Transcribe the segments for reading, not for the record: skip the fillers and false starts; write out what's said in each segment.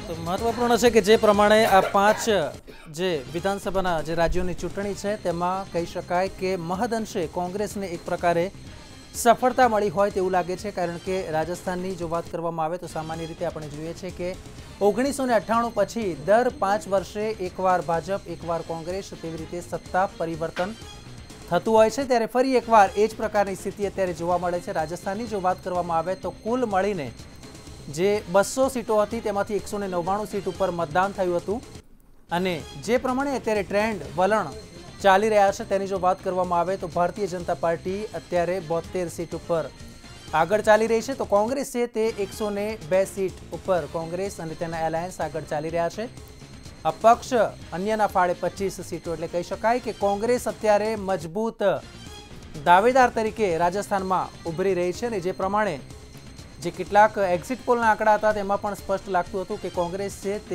તો મહત્વપૂર્ણ છે કે જે પ્રમાણે આ 5 જે વિધાનસભાના જે રાજ્યોની ચૂંટણી છે તેમાં કહી શકાય કે મહદઅંશે કોંગ્રેસને એક પ્રકારે સફળતા મળી હોય તેવું લાગે છે, કારણ કે રાજસ્થાનની જો વાત કરવામાં આવે તો સામાન્ય રીતે આપણે જોઈએ છે કે 1998 પછી દર 5 વર્ષે એકવાર ભાજપ એકવાર કોંગ્રેસ તેવી રીતે સત્તા પરિવર્તન થતું હોય છે, ત્યારે ફરી એકવાર એ જ પ્રકારની સ્થિતિ અત્યારે જોવા મળે છે। રાજસ્થાનની જો વાત કરવામાં આવે તો કુલ મળીને જે 200 સીટો હતી તેમાંથી 199 સીટ ઉપર મતદાન થયું હતું અને જે પ્રમાણે અત્યારે ટ્રેન્ડ વલણ ચાલી રહ્યા છે તેની જો વાત કરવામાં આવે તો ભારતીય જનતા પાર્ટી અત્યારે 72 સીટ ઉપર આગળ ચાલી રહી છે, તો કોંગ્રેસ છે તે 102 સીટ ઉપર કોંગ્રેસ અને તેના એલાયન્સ આગળ ચાલી રહ્યા છે। અપક્ષ અન્યના ફાળે 25 સીટો, એટલે કહી શકાય કે કોંગ્રેસ અત્યારે મજબૂત દાવેદાર તરીકે રાજસ્થાનમાં ઉભરી રહી છે અને જે પ્રમાણે જે કેટલાક એક્ઝિટ પોલના આંકડા હતા તેમાં પણ સ્પષ્ટ લાગતું હતું કે કોંગ્રેસ છે તે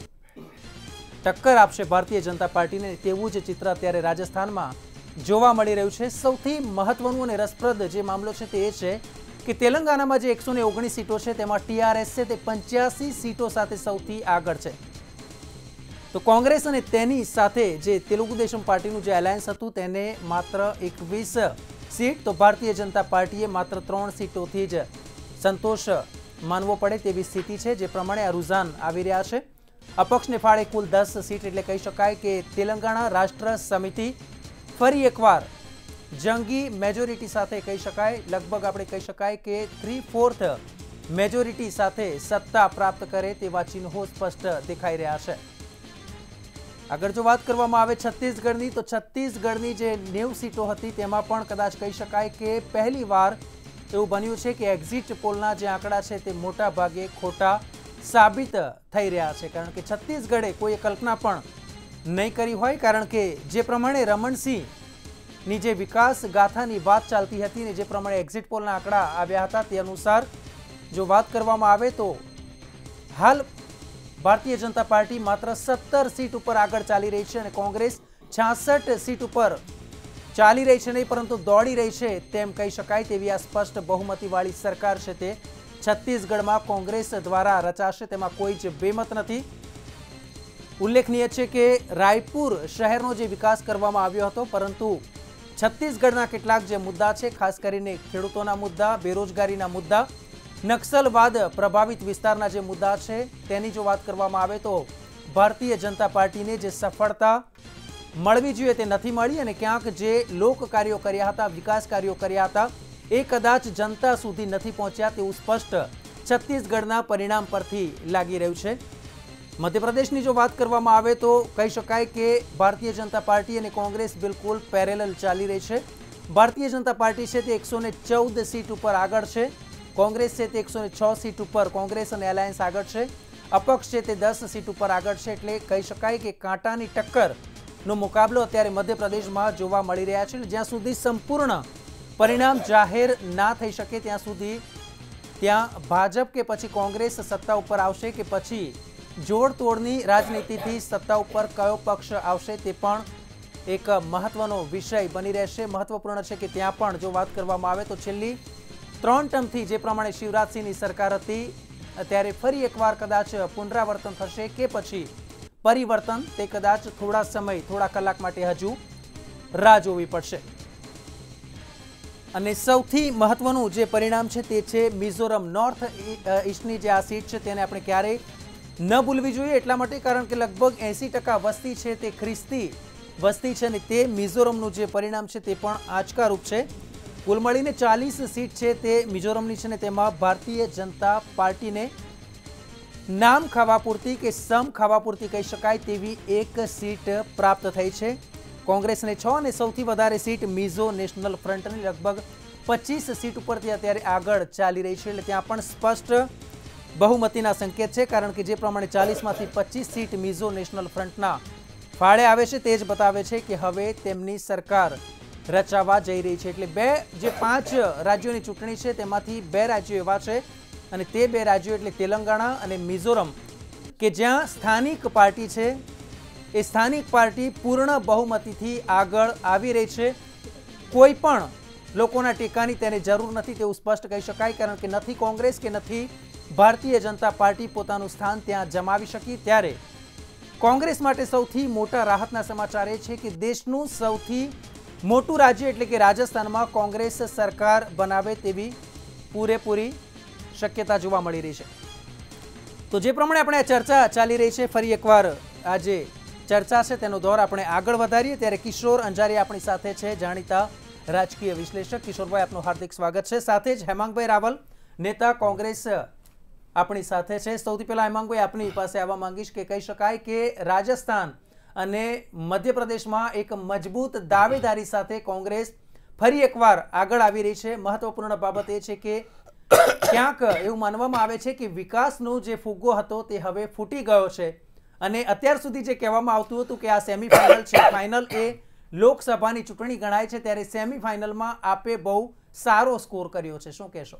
ટક્કર આપશે ભારતીય જનતા પાર્ટીને, તેવું જ ચિત્ર અત્યારે રાજસ્થાનમાં જોવા મળી રહ્યું છે। સૌથી મહત્વનું અને રસપ્રદ જે મામલો છે તે એ છે કે તેલંગાણામાં જે 119 સીટો છે તેમાં ટીઆરએસ છે તે 85 સીટો સાથે સૌથી આગળ છે, તો કોંગ્રેસ અને તેની સાથે જે તેલુગુ દેશમ પાર્ટીનું જે એલાયન્સ હતું તેને માત્ર 21 સીટ, તો ભારતીય જનતા પાર્ટીએ માત્ર 3 સીટોથી જ સંતોષ માનવો પડે તેવી સ્થિતિ છે, જે પ્રમાણે આ રૂઝાન આવી રહ્યા છે। અપક્ષને ફાળે કુલ 10 સીટ, એટલે કહી શકાય કે તેલંગાણા રાષ્ટ્ર સમિતિ ફરી એકવાર જંગી મેજોરિટી સાથે કહી શકાય, લગભગ આપણે કહી શકાય કે 3/4 મેજોરિટી સાથે સત્તા પ્રાપ્ત કરે તેવા ચિહ્નો સ્પષ્ટ દેખાઈ રહ્યા છે। આગળ જો વાત કરવામાં આવે છત્તીસગઢની, તો છત્તીસગઢની જે 90 સીટો હતી તેમાં પણ કદાચ કહી શકાય કે પહેલીવાર એવું બન્યું છે કે એક્ઝિટ પોલના જે આંકડા છે તે મોટા ભાગે ખોટા સાબિત થઈ રહ્યા છે, કારણ કે છત્તીસગઢે કોઈએ કલ્પના પણ નહીં કરી હોય, કારણ કે જે પ્રમાણે રમણસિંહની જે વિકાસ ગાથાની વાત ચાલતી હતી ને જે પ્રમાણે એક્ઝિટ પોલના આંકડા આવ્યા હતા તે અનુસાર જો વાત કરવામાં આવે તો હાલ ભારતીય જનતા પાર્ટી માત્ર 17 સીટ ઉપર આગળ ચાલી રહી છે અને કોંગ્રેસ 66 સીટ ઉપર ચાલી રહી છે નહીં પરંતુ દોડી રહી છે તેમ કહી શકાય તેવી આ સ્પષ્ટ બહુમતીવાળી સરકાર છે તે છત્તીસગઢમાં કોંગ્રેસ દ્વારા રચાશે, તેમાં કોઈ જ બેમત નથી। ઉલ્લેખનીય છે કે રાયપુર શહેરનો જે વિકાસ કરવામાં આવ્યો હતો, પરંતુ છત્તીસગઢના કેટલાક જે મુદ્દા છે, ખાસ કરીને ખેડૂતોના મુદ્દા, બેરોજગારીના મુદ્દા, નક્સલવાદ પ્રભાવિત વિસ્તારના જે મુદ્દા છે તેની જો વાત કરવામાં આવે તો ભારતીય જનતા પાર્ટીને જે સફળતા મળવી જોઈએ તે નથી મળી અને ક્યાંક જે લોક કાર્યો કર્યા હતા, વિકાસ કાર્યો કર્યા હતા એ કદાચ જનતા સુધી નથી પહોંચ્યા તેવું સ્પષ્ટ છત્તીસગઢના પરિણામ પરથી લાગી રહ્યું છે। મધ્યપ્રદેશની જો વાત કરવામાં આવે તો કહી શકાય કે ભારતીય જનતા પાર્ટી અને કોંગ્રેસ બિલકુલ પેરેલલ ચાલી રહી છે। ભારતીય જનતા પાર્ટી છે તે 114 સીટ ઉપર આગળ છે, કોંગ્રેસ છે તે 106 સીટ ઉપર કોંગ્રેસ અને એલાયન્સ આગળ છે, અપક્ષ છે તે 10 સીટ ઉપર આગળ છે, એટલે કહી શકાય કે કાંટાની ટક્કર નો મુકાબલો અત્યારે મધ્યપ્રદેશમાં જોવા મળી રહ્યા છે। જ્યાં સુધી સંપૂર્ણ પરિણામ જાહેર ના થઈ શકે ત્યાં સુધી ત્યાં ભાજપ કે પછી કોંગ્રેસ સત્તા ઉપર આવશે કે પછી જોડતોડની રાજનીતિથી સત્તા ઉપર કયો પક્ષ આવશે તે પણ એક મહત્વનો વિષય બની રહેશે। મહત્વપૂર્ણ છે કે ત્યાં પણ જો વાત કરવામાં આવે તો છેલ્લી 3 ટર્મથી જે પ્રમાણે શિવરાજસિંહની સરકાર હતી ત્યારે ફરી એકવાર કદાચ પુનરાવર્તન થશે કે પછી પરિવર્તન, તે કદાચ થોડા સમય થોડા કલાક માટે હજુ રાહ જોવી પડશે। અને સૌથી મહત્વનું જે પરિણામ છે તે છે મિઝોરમ નોર્થ ઈસ્ટની જે આ સીટ છે તેને આપણે ક્યારેય ન ભૂલવી જોઈએ, એટલા માટે કારણ કે લગભગ 80% વસ્તી છે તે ખ્રિસ્તી વસ્તી છે અને તે મિઝોરમનું જે પરિણામ છે તે પણ આંચકારૂપ છે। કુલ મળીને 40 સીટ છે તે મિઝોરમની છે ને તેમાં ભારતીય જનતા પાર્ટીને નામ ખાવા પૂરતી કે સમ ખાવા પૂરતી કહી શકાય તેવી એક સીટ પ્રાપ્ત થઈ છે, કોંગ્રેસને 6 અને સૌથી વધારે સીટ મિઝો નેશનલ ફ્રન્ટની લગભગ 25 સીટ ઉપરથી અત્યારે આગળ ચાલી રહી છે, એટલે ત્યાં પણ સ્પષ્ટ બહુમતીના સંકેત છે, કારણ કે જે પ્રમાણે 40માંથી 25 સીટ મિઝો નેશનલ ફ્રન્ટના ફાળે આવે છે તે જ બતાવે છે કે હવે તેમની સરકાર રચાવા જઈ રહી છે। એટલે જે 5 રાજ્યોની ચૂંટણી છે તેમાંથી 2 રાજ્યો એવા છે અને તે 2 રાજ્યો એટલે તેલંગાણા અને મિઝોરમ કે જ્યાં સ્થાનિક પાર્ટી છે એ સ્થાનિક પાર્ટી પૂર્ણ બહુમતીથી આગળ આવી રહી છે, કોઈ પણ લોકોના ટેકાની તેને જરૂર નથી તેવું સ્પષ્ટ કહી શકાય, કારણ કે નથી કોંગ્રેસ કે નથી ભારતીય જનતા પાર્ટી પોતાનું સ્થાન ત્યાં જમાવી શકી, ત્યારે કોંગ્રેસ માટે સૌથી મોટા રાહતના સમાચાર એ છે કે દેશનું સૌથી મોટું રાજ્ય એટલે કે રાજસ્થાનમાં કોંગ્રેસ સરકાર બનાવે તેવી પૂરેપૂરી શક્યતા જોવા મળી રહી છે। તો જે પ્રમાણે આપણે આ ચર્ચા ચાલી રહી છે, ફરી એકવાર આ જે ચર્ચા છે તેનો દોર આપણે આગળ વધારીએ, ત્યારે કિશોર અંજારિયા આપણી સાથે છે, જાણીતા રાજકીય વિશ્લેષક। કિશોરભાઈ, આપનું હાર્દિક સ્વાગત છે। સાથે જ હેમાંગભાઈ રાવલ, નેતા કોંગ્રેસ, આપણી સાથે છે। સૌથી પહેલા હેમાંગભાઈ, આપની પાસે આવવા માંગીશ કે કહી શકાય કે રાજસ્થાન અને મધ્યપ્રદેશમાં એક મજબૂત દાવેદારી સાથે કોંગ્રેસ ફરી એકવાર આગળ આવી રહી છે। મહત્વપૂર્ણ બાબત એ છે કે ક્યાંક એવું માનવામાં આવે છે કે વિકાસનો જે ફુગ્ગો હતો તે હવે ફૂટી ગયો છે, અને અત્યાર સુધી જે કહેવામાં આવતું હતું કે આ સેમીફાઇનલ છે, ફાઇનલ એ લોકસભાની ચૂંટણી ગણાય છે, ત્યારે સેમીફાઇનલમાં આપે બહુ સારો સ્કોર કર્યો છે, શું કહેશો?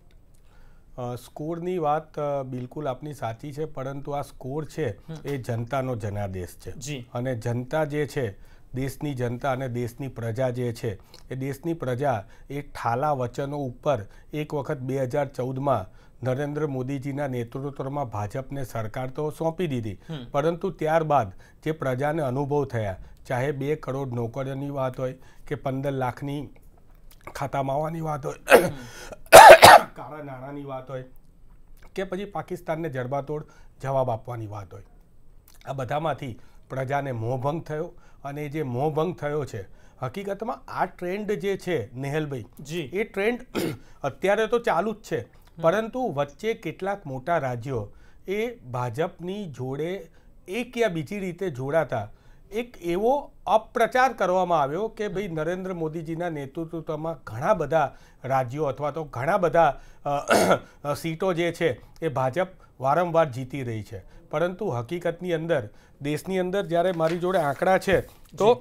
સ્કોરની વાત બિલકુલ આપની સાચી છે, પરંતુ આ સ્કોર છે એ જનતાનો જનાદેશ છે, અને જનતા જે છે, દેશની જનતા અને દેશની પ્રજા જે છે, એ દેશની પ્રજા એ ઠાલા વચનો ઉપર એક વખત 2014માં નરેન્દ્ર મોદીજીના નેતૃત્વમાં ભાજપને સરકાર તો સોંપી દીધી, પરંતુ ત્યારબાદ જે પ્રજાને અનુભવ થયા, ચાહે 2 કરોડ નોકરીઓની વાત હોય કે 15 લાખની ખાતામાં આવવાની વાત હોય, કાળા નાણાંની વાત હોય કે પછી પાકિસ્તાનને જડબાતોડ જવાબ આપવાની વાત હોય, આ બધામાંથી પ્રજાને મોહભંગ થયો, અને જે મોહભંગ થયો છે, હકીકતમાં આ ટ્રેન્ડ જે છે નેહલભાઈ, એ ટ્રેન્ડ અત્યારે તો ચાલુ જ છે, પરંતુ વચ્ચે કેટલાક મોટા રાજ્યો એ ભાજપની જોડે એક યા બીજી રીતે જોડાતા એક એવો અપપ્રચાર કરવામાં આવ્યો કે ભાઈ નરેન્દ્ર મોદીજીના નેતૃત્વમાં ઘણા બધા રાજ્યો અથવા તો ઘણા બધા સીટો જે છે એ ભાજપ વારંવાર જીતી રહી છે, પરંતુ હકીકતની અંદર દેશની અંદર જ્યારે મારી જોડે આંકડા છે તો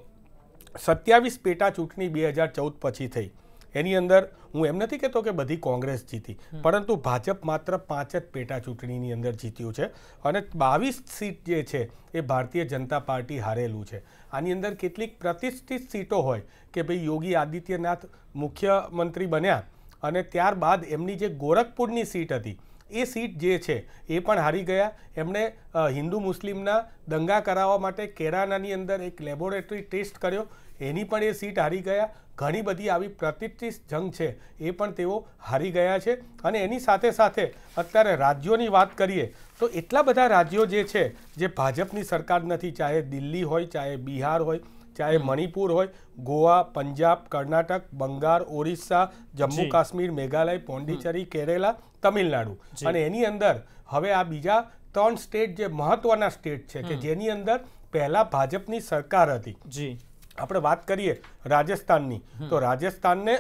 27 પેટા ચૂંટણી 2014 પછી થઈ, એની અંદર હું એમ નથી કહેતો કે બધી કોંગ્રેસ જીતી, પરંતુ ભાજપ માત્ર 5 જ પેટા ચૂંટણીની અંદર જીત્યું છે, અને 22 સીટ જે છે એ ભારતીય જનતા પાર્ટી હારેલું છે। આની અંદર કેટલીક પ્રતિષ્ઠિત સીટો હોય કે ભાઈ યોગી આદિત્યનાથ મુખ્યમંત્રી બન્યા અને ત્યારબાદ એમની જે ગોરખપુરની સીટ હતી એ સીટ જે છે એ પણ હારી ગયા। એમણે હિન્દુ મુસ્લિમના દંગા કરાવવા માટે કેરાલાની અંદર એક લેબોરેટરી ટેસ્ટ કર્યો, એની પણ એ સીટ હારી ગયા। ઘણી બધી આવી પ્રતિષ્ઠિત જંગ છે એ પણ તેઓ હારી ગયા છે, અને એની સાથે સાથે અત્યારે રાજ્યોની વાત કરીએ તો એટલા બધા રાજ્યો જે છે જે ભાજપની સરકાર નથી, ચાહે દિલ્હી હોય, ચાહે બિહાર હોય, ચાહે મણિપુર હોય, ગોવા, પંજાબ, કર્ણાટક, બંગાળ, ઓરિસ્સા, જમ્મુ કાશ્મીર, મેઘાલય, પોંડિચેરી, કેરેલા, તમિલનાડુ, અને એની અંદર હવે આ બીજા 3 સ્ટેટ જે મહત્વના સ્ટેટ છે કે જેની અંદર પહેલા ભાજપની સરકાર હતી। આપણે વાત કરીએ રાજસ્થાનની, તો રાજસ્થાનને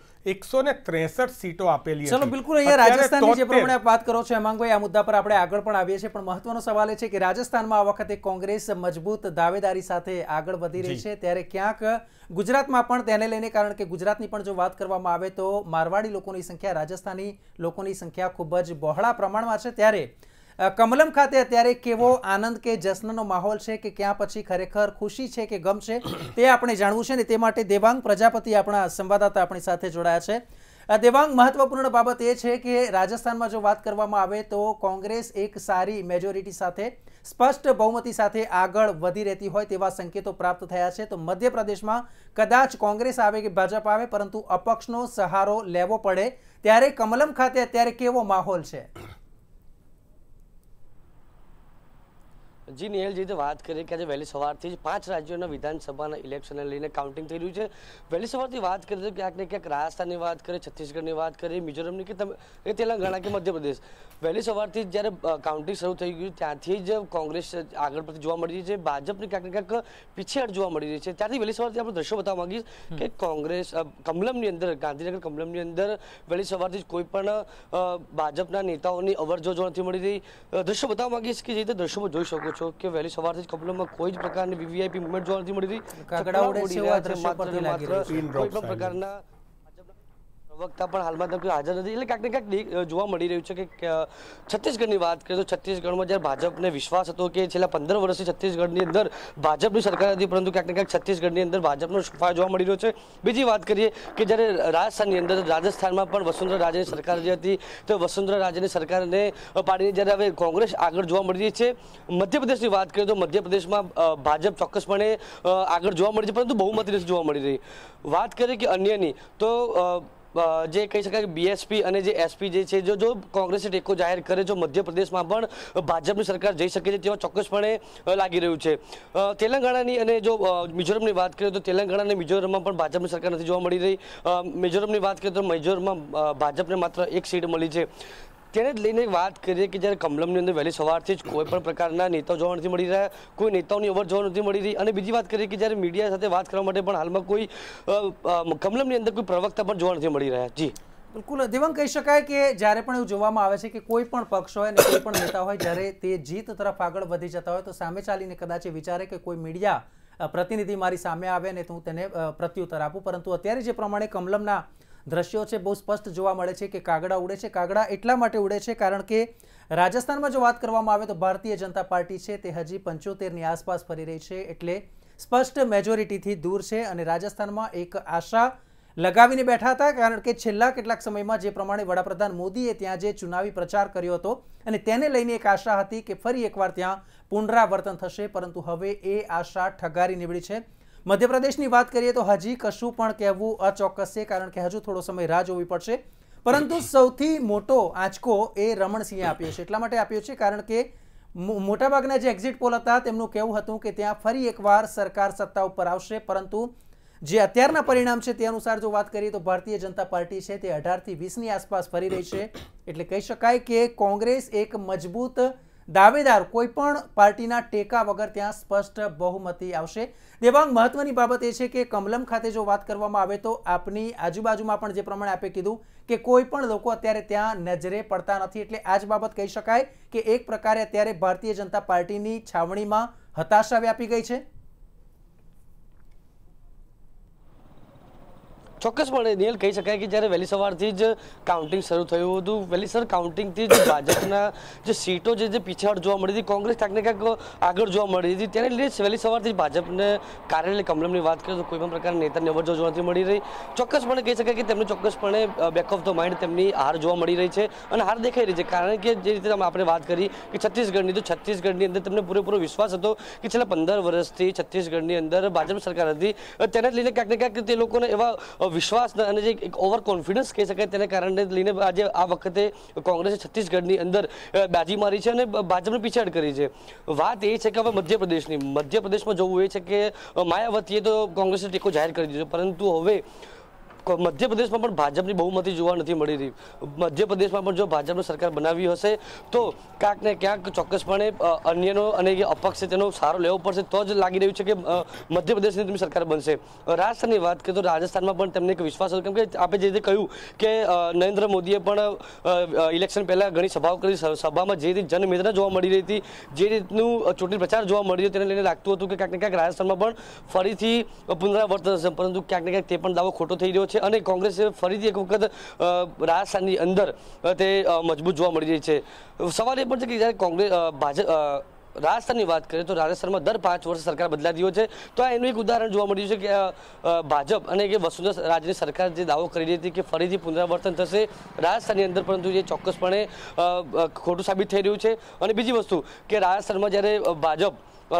163 સીટો આપેલી હતી। ચલો, બિલકુલ, અહીંયા રાજસ્થાનની જે પ્રમાણે આપ વાત કરો છો હેમાંગભાઈ, આ મુદ્દા પર આપણે આગળ પણ આવીએ છીએ, પણ મહત્વનો સવાલ એ છે કે રાજસ્થાનમાં આ વખતે કોંગ્રેસ મજબૂત દાવેદારી સાથે આગળ વધી રહી છે, ત્યારે ક્યાંક ગુજરાતમાં પણ તેને લઈને, કારણ કે ગુજરાતની પણ જો વાત કરવામાં આવે તો મારવાડી લોકોની સંખ્યા, રાજસ્થાની લોકોની સંખ્યા ખૂબ જ બહોળા પ્રમાણમાં છે, ત્યારે કમલમ ખાતે અત્યારે કેવો આનંદ કે જશ્નનો માહોલ છે કે ક્યાં પછી ખરેખર ખુશી છે કે ગમ છે, તે આપણે જાણવું છે, ને તે માટે દેવાંગ પ્રજાપતિ આપણા સંવાદદાતા આપણી સાથે જોડાયા છે। દેવાંગ, મહત્વપૂર્ણ બાબત એ છે કે રાજસ્થાનમાં જો વાત કરવામાં આવે તો કોંગ્રેસ એક સારી મેજોરિટી સાથે, સ્પષ્ટ બહુમતી સાથે આગળ વધી રહેતી હોય તેવા સંકેતો પ્રાપ્ત થયા છે, તો મધ્યપ્રદેશમાં કદાચ કોંગ્રેસ આવે કે ભાજપ આવે, પરંતુ અપક્ષનો સહારો લેવો પડે, ત્યારે કમલમ ખાતે અત્યારે કેવો માહોલ છે? જી નેહલ, જે વાત કરીએ કે આજે વહેલી સવારથી જ 5 રાજ્યોના વિધાનસભાના ઇલેક્શનને લઈને કાઉન્ટિંગ થઈ રહ્યું છે। વહેલી સવારથી વાત કરીએ તો ક્યાંક ને ક્યાંક રાજસ્થાનની વાત કરીએ, છત્તીસગઢની વાત કરીએ, મિઝોરમની કે તેલંગાણા કે મધ્યપ્રદેશ, વહેલી સવારથી જ્યારે કાઉન્ટિંગ શરૂ થઈ ગયું ત્યાંથી જ કોંગ્રેસ આગળ પડતી જોવા મળી રહી છે, ભાજપની ક્યાંક ને ક્યાંક પીછેહટ જોવા મળી રહી છે। ત્યારથી વહેલી સવારથી આપણે દ્રશ્યો બતાવવા માંગીશ કે કોંગ્રેસ કમલમની અંદર, ગાંધીનગર કમલમની અંદર વહેલી સવારથી જ કોઈ પણ ભાજપના નેતાઓની અવરજવર જોવા નથી મળી રહી। દ્રશ્યો બતાવવા માંગીશ કે જે રીતે દ્રશ્યોમાં જોઈ શકો છો કે વહેલી સવારથી જ કમલમમાં કોઈ જ પ્રકારની વીવીઆઈપી મુવમેન્ટ જોવા નથી મળી રહી, કોઈ પણ પ્રકારના વક્તા પણ હાલમાં કોઈ હાજર નથી, એટલે ક્યાંક ને ક્યાંક જોવા મળી રહ્યું છે કે છત્તીસગઢની વાત કરીએ તો છત્તીસગઢમાં જ્યારે ભાજપને વિશ્વાસ હતો કે છેલ્લા 15 વર્ષથી છત્તીસગઢની અંદર ભાજપની સરકાર હતી, પરંતુ ક્યાંક ને ક્યાંક છત્તીસગઢની અંદર ભાજપનો સફાયો જોવા મળી રહ્યો છે. બીજી વાત કરીએ કે જ્યારે રાજસ્થાનની અંદર રાજસ્થાનમાં પણ વસુંધરા રાજેની સરકાર જે હતી તો વસુંધરા રાજેની સરકારને પાડીને જ્યારે હવે કોંગ્રેસ આગળ જોવા મળી રહી છે. મધ્યપ્રદેશની વાત કરીએ તો મધ્યપ્રદેશમાં ભાજપ ચોક્કસપણે આગળ જોવા મળી છે, પરંતુ બહુમતી નથી જોવા મળી રહી. વાત કરીએ કે અન્યની તો જે કહી શકાય કે બીએસપી અને જે એસપી જે છે જો કોંગ્રેસે ટેકો જાહેર કરે જો મધ્યપ્રદેશમાં પણ ભાજપની સરકાર જઈ શકે છે તેવા ચોક્કસપણે લાગી રહ્યું છે. તેલંગાણાની અને જો મિઝોરમની વાત કરીએ તો તેલંગાણા અને મિઝોરમમાં પણ ભાજપની સરકાર નથી જોવા મળી રહી. મિઝોરમની વાત કરીએ તો મિઝોરમમાં ભાજપને માત્ર 1 સીટ મળી છે. તેને જ લઈને વાત કરીએ કે જ્યારે કમલમની અંદર વહેલી સવારથી જ કોઈ પણ પ્રકારના નેતાઓ જોવા નથી મળી રહ્યા, કોઈ નેતાઓની અવર જોવા નથી મળી રહી. અને બીજી વાત કરીએ કે જ્યારે મીડિયા સાથે વાત કરવા માટે પણ હાલમાં કોઈ કમલમની અંદર કોઈ પ્રવક્તા પણ જોવા નથી મળી રહ્યા. જી બિલકુલ દેવાંગ, કહી શકાય કે જ્યારે પણ એવું જોવામાં આવે છે કે કોઈ પણ પક્ષ હોય અને કોઈ પણ નેતા હોય જ્યારે તે જીત તરફ આગળ વધી જતા હોય તો સામે ચાલીને કદાચ વિચારે કે કોઈ મીડિયા પ્રતિનિધિ મારી સામે આવે ને હું તેને પ્રત્યુત્તર આપું, પરંતુ અત્યારે જે પ્રમાણે કમલમના દ્રશ્યો છે બહુ સ્પષ્ટ જોવા મળે છે કે કાગડા ઉડે છે. કાગડા એટલા માટે ઉડે છે કારણ કે રાજસ્થાનમાં જો વાત કરવામાં આવે તો ભારતીય જનતા પાર્ટી છે તે હજી 75ની આસપાસ ફરી રહી છે, એટલે સ્પષ્ટ મેજોરિટીથી દૂર છે. અને રાજસ્થાનમાં એક આશા લગાવીને બેઠા હતા કારણ કે છેલ્લા કેટલાક સમયમાં જે પ્રમાણે વડાપ્રધાન મોદીએ ત્યાં જે ચુનાવી પ્રચાર કર્યો હતો અને તેને લઈને એક આશા હતી કે ફરી એકવાર ત્યાં પુનરાવર્તન થશે, પરંતુ હવે એ આશા ઠગારી નીવડી છે. મધ્યપ્રદેશની વાત કરીએ તો હજી કશું પણ કહેવું અચોક્કસ છે કારણ કે હજુ થોડો સમય રાહ જોવી પડશે, પરંતુ સૌથી મોટો આંચકો એ રમણસિંહે આપ્યો છે. એટલા માટે આપ્યો છે કારણ કે મોટાભાગના જે એક્ઝિટ પોલ હતા તેમનું કહેવું હતું કે ત્યાં ફરી એકવાર સરકાર સત્તા ઉપર આવશે, પરંતુ જે અત્યારના પરિણામ છે તે અનુસાર જો વાત કરીએ તો ભારતીય જનતા પાર્ટી છે તે 18થી 20ની આસપાસ ફરી રહી છે. એટલે કહી શકાય કે કોંગ્રેસ એક મજબૂત દાવેદાર કોઈ પણ પાર્ટીના ટેકા વગર ત્યાં સ્પષ્ટ બહુમતી આવશે. દેવાંગ, મહત્વની બાબત એ છે કે કમલમ ખાતે જો વાત કરવામાં આવે તો આપની આજુબાજુમાં પણ જે પ્રમાણે આપે કીધું કે કોઈ પણ લોકો અત્યારે ત્યાં નજરે પડતા નથી, એટલે આ જ બાબત કહી શકાય કે એક પ્રકારે અત્યારે ભારતીય જનતા પાર્ટીની છાવણીમાં હતાશા વ્યાપી ગઈ છે. ચોક્કસપણે નિયલ કહી શકાય કે જ્યારે વહેલી સવારથી જ કાઉન્ટિંગ શરૂ થયું હતું, વહેલી સર કાઉન્ટિંગથી જ ભાજપના જે સીટો જે પીછાડ જોવા મળી હતી, કોંગ્રેસ ક્યાંક ને ક્યાંક આગળ જોવા મળી હતી, તેને લીધે વહેલી સવારથી જ ભાજપને કાર્યાલય કમલમની વાત કરીએ તો કોઈ પણ પ્રકારના નેતાની અવર જોવા નથી મળી રહી. ચોક્કસપણે કહી શકાય કે તેમને ચોક્કસપણે બેક ઓફ ધ માઇન્ડ તેમની હાર જોવા મળી રહી છે અને હાર દેખાઈ રહી છે કારણ કે જે રીતે આપણે વાત કરી કે છત્તીસગઢની તો છત્તીસગઢની અંદર તેમને પૂરેપૂરો વિશ્વાસ હતો કે છેલ્લા 15 વર્ષથી છત્તીસગઢની અંદર ભાજપ સરકાર હતી, તેને લઈને ક્યાંક ને ક્યાંક તે લોકોને એવા વિશ્વાસ અને જે એક ઓવર કોન્ફિડન્સ કહી શકાય તેને કારણે લઈને આજે આ વખતે કોંગ્રેસે છત્તીસગઢની અંદર બાજી મારી છે અને ભાજપને પીછાડ કરી છે. વાત એ છે કે હવે મધ્યપ્રદેશમાં જોવું એ છે કે માયાવતીએ તો કોંગ્રેસે ટેકો જાહેર કરી દીધો, પરંતુ હવે મધ્યપ્રદેશમાં પણ ભાજપની બહુમતી જોવા નથી મળી રહી. મધ્યપ્રદેશમાં પણ જો ભાજપની સરકાર બનાવી હશે તો ક્યાંક ને ક્યાંક ચોક્કસપણે અન્યનો અને જે અપક્ષ છે તેનો સારો લેવો પડશે તો જ લાગી રહ્યું છે કે મધ્યપ્રદેશની તેમની સરકાર બનશે. રાજસ્થાનની વાત કરીએ તો રાજસ્થાનમાં પણ તેમને એક વિશ્વાસ હતો, કેમ કે આપણે જે રીતે કહ્યું કે નરેન્દ્ર મોદીએ પણ ઇલેક્શન પહેલાં ઘણી સભાઓ કરી, સભામાં જે રીતે જનમેદના જોવા મળી રહી હતી, જે રીતનું ચૂંટણી પ્રચાર જોવા મળી રહ્યો તેને લઈને લાગતું હતું કે ક્યાંક ને ક્યાંક રાજસ્થાનમાં પણ ફરીથી પુનરાવર્તન હશે, પરંતુ ક્યાંક ને ક્યાંક તે પણ દાવો ખોટો થઈ રહ્યો છે અને કોંગ્રેસે ફરીથી એક વખત રાજસ્થાનની અંદર તે મજબૂત જોવા મળી રહી છે. સવાલ એ પણ છે કે જ્યારે રાજસ્થાનની વાત કરીએ તો રાજસ્થાનમાં દર 5 વર્ષે સરકાર બદલાતી હોય છે, તો આ એનું એક ઉદાહરણ જોવા મળ્યું છે કે ભાજપ અને કે વસુંધરા રાજની સરકાર જે દાવો કરી રહી હતી કે ફરીથી પુનરાવર્તન થશે રાજસ્થાનની અંદર, પરંતુ જે ચોક્કસપણે ખોટું સાબિત થઈ રહ્યું છે. અને બીજી વસ્તુ કે રાજસ્થાનમાં જ્યારે ભાજપ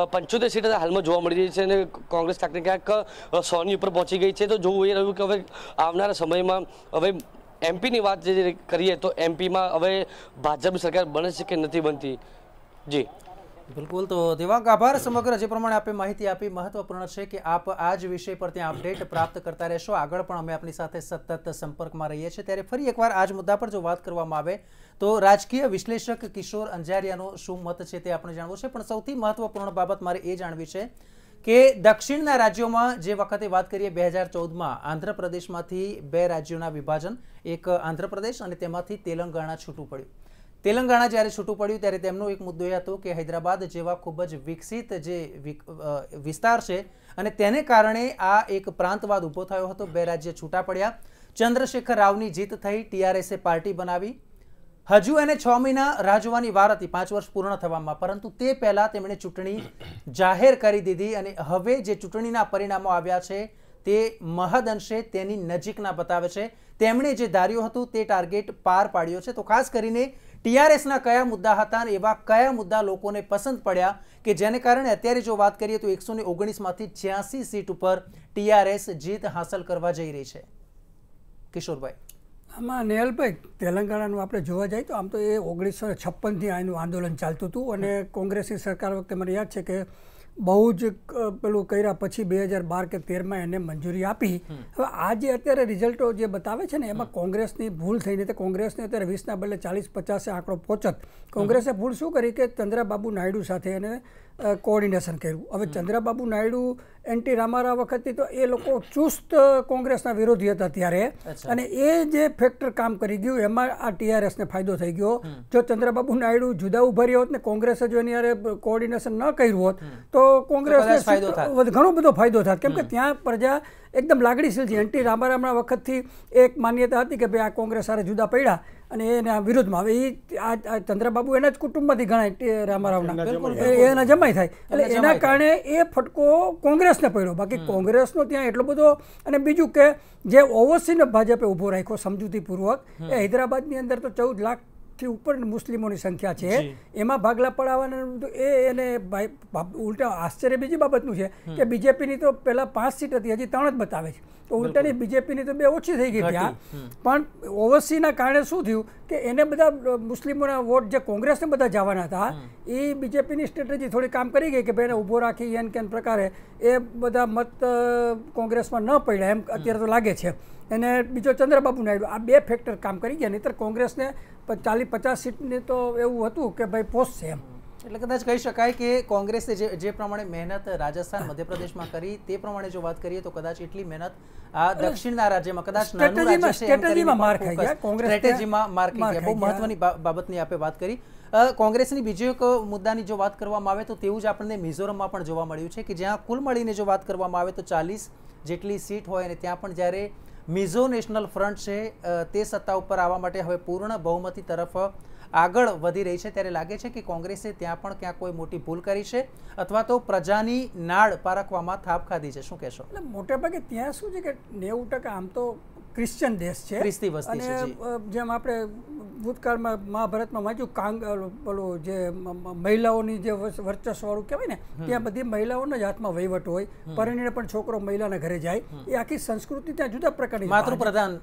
75 સીટ હાલમાં જોવા મળી રહી છે અને કોંગ્રેસ ક્યાંક ને ક્યાંક 100ની ઉપર પહોંચી ગઈ છે, તો જોવું એ રહ્યું કે હવે આવનારા સમયમાં હવે એમપીની વાત જે કરીએ તો એમપીમાં હવે ભાજપની સરકાર બને છે કે નથી બનતી. જી બિલકુલ, તો દેવાંગ આભાર. સમગ્ર જે પ્રમાણે આપે માહિતી આપી મહત્વપૂર્ણ છે કે આપ આ જ વિષય પર ત્યાં અપડેટ પ્રાપ્ત કરતા રહેશો. આગળ પણ અમે આપની સાથે સતત સંપર્કમાં રહીએ છીએ. ત્યારે ફરી એકવાર આ જ મુદ્દા પર જો વાત કરવામાં આવે તો રાજકીય વિશ્લેષક કિશોર અંજારિયાનો શું મત છે તે આપણે જાણવું છે, પણ સૌથી મહત્વપૂર્ણ બાબત મારે એ જાણવી છે કે દક્ષિણના રાજ્યોમાં જે વખતે વાત કરીએ 2014માં આંધ્રપ્રદેશમાંથી 2 રાજ્યોના વિભાજન, એક આંધ્રપ્રદેશ અને તેમાંથી તેલંગાણા છૂટું પડ્યું. તેલંગાણા જ્યારે છૂટું પડ્યું ત્યારે તેમનો એક મુદ્દો એ હતો કે હૈદરાબાદ જેવા ખૂબ જ વિકસિત જે વિસ્તાર છે અને તેને કારણે આ એક પ્રાંતવાદ ઊભો થયો હતો, 2 રાજ્ય છૂટા પડ્યા. ચંદ્રશેખર રાવની જીત થઈ, ટીઆરએસે પાર્ટી બનાવી. હજુ એને 6 મહિના રાહ જોવાની વાર હતી 5 વર્ષ પૂર્ણ થવામાં, પરંતુ તે પહેલા તેમણે ચૂંટણી જાહેર કરી દીધી અને હવે જે ચૂંટણીના પરિણામો આવ્યા છે તે મહદઅંશે તેની નજીકના બતાવે છે. તેમણે જે ધાર્યું હતું તે ટાર્ગેટ પાર પાડ્યો છે. તો ખાસ કરીને ટીઆરએસના કયા મુદ્દા હતા અને એવા કયા મુદ્દા લોકોને પસંદ પડ્યા કે જેને કારણે અત્યારે જો વાત કરીએ તો 119માંથી 86 સીટ ઉપર ટીઆરએસ જીત હાંસલ કરવા જઈ રહી છે. કિશોરભાઈ, આમાં નેહલભાઈ, તેલંગાણાનું આપણે જોવા જઈએ તો આમ તો એ 1956થી આનું આંદોલન ચાલતું હતું અને કોંગ્રેસની સરકાર વખતે મને યાદ છે કે બહુ જ પેલું કર્યા પછી 2012 કે 13માં એને મંજૂરી આપી. હવે આ જે અત્યારે રિઝલ્ટો જે બતાવે છે ને એમાં કોંગ્રેસની ભૂલ થઈને તો કોંગ્રેસને અત્યારે 20ના બદલે 40-50 આંકડો પહોંચત. કોંગ્રેસે ભૂલ શું કરી કે ચંદ્રબાબુ નાયડુ સાથે એને કોઓર્ડિનેશન કર્યું. હવે ચંદ્રબાબુ નાયડુ એન્ટી રામારાવ વખતથી તો એ લોકો ચુસ્ત કોંગ્રેસના વિરોધી હતા ત્યારે, અને એ જે ફેક્ટર કામ કરી ગયું એમાં આ ટીઆરએસને ફાયદો થઈ ગયો. જો ચંદ્રબાબુ નાયડુ જુદા ઉભા રહ્યા હોત ને કોંગ્રેસે જો એની યારે કોઓર્ડિનેશન ન કર્યું હોત તો કોંગ્રેસને ઘણો બધો ફાયદો થાત. કેમ કે ત્યાં પ્રજા એકદમ લાગણીશીલ છે. એન્ટી રામારામના વખતથી એક માન્યતા હતી કે ભાઈ આ કોંગ્રેસ સારે જુદા પડ્યા અને એના વિરોધમાં. હવે એ આ ચંદ્રબાબુ એના જ કુટુંબમાંથી ગણાય રામારાવના, એના જમાઈ થાય એટલે એના કારણે એ ફટકો કોંગ્રેસને પડ્યો. બાકી કોંગ્રેસનો ત્યાં એટલો બધો. અને બીજું કે જે ઓવરસીને ભાજપે ઊભો રાખ્યો સમજૂતીપૂર્વક, એ હૈદરાબાદની અંદર તો 14 લાખથી ઉપર મુસ્લિમોની સંખ્યા છે. એમાં ભાગલા પડાવવાના એને ઉલટા આશ્ચર્ય બીજી બાબતનું છે કે બીજેપીની તો પહેલા 5 સીટ હતી, હજી 3 જ બતાવે છે. તો ઉલટાની બીજેપીની તો 2 ઓછી થઈ ગઈ ત્યાં. પણ ઓવરસીના કારણે શું થયું કે એને બધા મુસ્લિમોના વોટ જે કોંગ્રેસને બધા જવાના હતા એ બીજેપીની સ્ટ્રેટેજી થોડી કામ કરી ગઈ કે ભાઈ એને ઊભો રાખી એન કેન પ્રકારે એ બધા મત કોંગ્રેસમાં ન પડ્યા એમ અત્યારે તો લાગે છે. અને બીજો ચંદ્રબાબુ નાયડુ, આ 2 ફેક્ટર કામ કરી ગયા. નહીંતર કોંગ્રેસને 40-50 સીટની તો એવું હતું કે ભાઈ પહોંચશે એમ. એટલે કદાચ કહી શકાય કે કોંગ્રેસે જે પ્રમાણે મહેનત રાજસ્થાન મધ્યપ્રદેશમાં કરી તે પ્રમાણે જો વાત કરીએ તો કદાચ એટલી મહેનત આ દક્ષિણના રાજ્યમાં કદાચ સ્ટ્રેટેજીમાં માર ખાઈ ગયા. સ્ટ્રેટેજીમાં માર ખાઈ ગયા. બહુ મહત્વની બાબતની આપણે વાત કરી. કોંગ્રેસની બીજી એક મુદ્દાની જો વાત કરવામાં આવે તો તેવું જ આપણને મિઝોરમમાં પણ જોવા મળ્યું છે કે જ્યાં કુલ મળીને જો વાત કરવામાં આવે તો 40 જેટલી સીટ હોય અને ત્યાં પણ જ્યારે મિઝો નેશનલ ફ્રન્ટ છે તે સત્તા ઉપર આવવા માટે હવે પૂર્ણ બહુમતી તરફ આગળ વધી રહી છે, ત્યારે લાગે છે કે કોંગ્રેસે ત્યાં પણ ક્યાંક કોઈ મોટી ભૂલ કરી છે અથવા તો પ્રજાની નાડ પારખવામાં થાપ ખાધી છે. શું કહેશો? એટલે મોટેભાગે ત્યાં શું છે કે 90% આમ તો ક્રિશ્ચિયન દેશ છે, ખ્રિસ્તી વસ્તી છે. અને જેમ આપણે ભૂતકાળમાં મહાભારતમાં વાંચ્યું પેલું જે મહિલાઓની જે વર્ચસ્વવાળું કહેવાય ને, ત્યાં બધી મહિલાઓના જ હાથમાં વહીવટ હોય. પરણીને પણ છોકરો મહિલાના ઘરે જાય. એ આખી સંસ્કૃતિ ત્યાં જુદા પ્રકારની માતૃપ્રધાન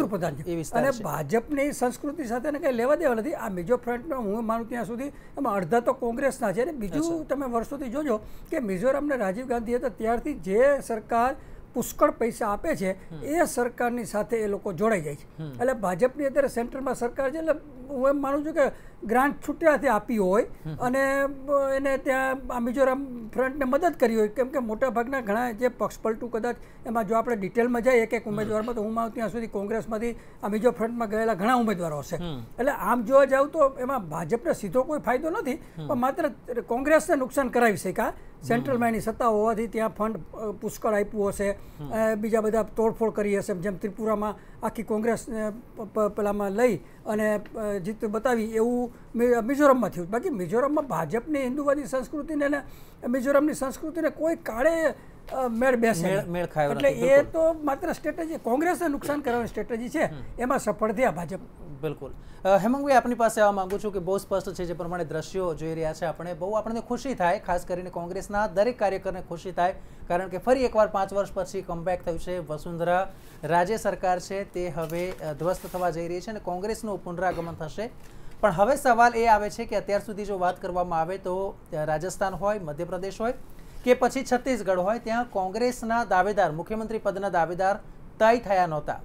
છે. અને ભાજપની સંસ્કૃતિ સાથે કંઈ લેવા દેવા નથી. આ મિઝો ફ્રન્ટનો હું માનું ત્યાં સુધી એમાં અડધા તો કોંગ્રેસના છે. અને બીજું તમે વર્ષોથી જોજો કે મિઝોરમને રાજીવ ગાંધી હતા ત્યારથી જે સરકાર પુષ્કળ પૈસા આપે છે એ સરકારની સાથે એ લોકો જોડાઈ જાય છે. એટલે ભાજપની અત્યારે સેન્ટરમાં સરકાર છે એટલે હું એમ માનું છું કે ગ્રાન્ટ છૂટ્યાથી આપી હોય અને એને ત્યાં આ મિઝોરમ ફ્રન્ટને મદદ કરી હોય. કેમ કે મોટાભાગના ઘણા જે પક્ષપલટું કદાચ એમાં જો આપણે ડિટેલમાં જઈએ એક ઉમેદવારમાં તો હું માનું ત્યાં સુધી કોંગ્રેસમાંથી આ મિઝો ફ્રન્ટમાં ગયેલા ઘણા ઉમેદવારો હશે. એટલે આમ જોવા જાવ તો એમાં ભાજપને સીધો કોઈ ફાયદો નથી, પણ માત્ર કોંગ્રેસને નુકસાન કરાવી શક્યા. સેન્ટ્રલમાં એની સત્તા હોવાથી ત્યાં ફંડ પુષ્કળ આપ્યું હશે, બીજા બધા તોડફોડ કરી હશે. જેમ ત્રિપુરામાં આખી કોંગ્રેસને પેલામાં લઈ અને જીત બતાવી એવું મિઝોરમમાં થયું. બાકી મિઝોરમમાં ભાજપની હિન્દુવાદી સંસ્કૃતિને મિઝોરમની સંસ્કૃતિને કોઈ કાળે મેળ બેસે એટલે એ તો માત્ર સ્ટ્રેટેજી કોંગ્રેસને નુકસાન કરવાની સ્ટ્રેટેજી છે, એમાં સફળ થયા ભાજપ. બિલકુલ. હેમંતભાઈ, આપની પાસે આવવા માંગુ છું કે બહુ સ્પષ્ટ છે જે પ્રમાણે દ્રશ્યો જોઈ રહ્યા છે આપણે, બહુ આપણને ખુશી થાય, ખાસ કરીને કોંગ્રેસના દરેક કાર્યકરને ખુશી થાય, કારણ કે ફરી એકવાર 5 વર્ષ પછી કમબેક થયું છે. વસુંધરા રાજ્ય સરકાર છે તે હવે ધ્વસ્ત થવા જઈ રહી છે અને કોંગ્રેસનું પુનરાગમન થશે. પણ હવે સવાલ એ આવે છે કે અત્યાર સુધી જો વાત કરવામાં આવે તો રાજસ્થાન હોય, મધ્યપ્રદેશ હોય કે પછી છત્તીસગઢ હોય, ત્યાં કોંગ્રેસના દાવેદાર, મુખ્યમંત્રી પદના દાવેદાર તય થયા નહોતા.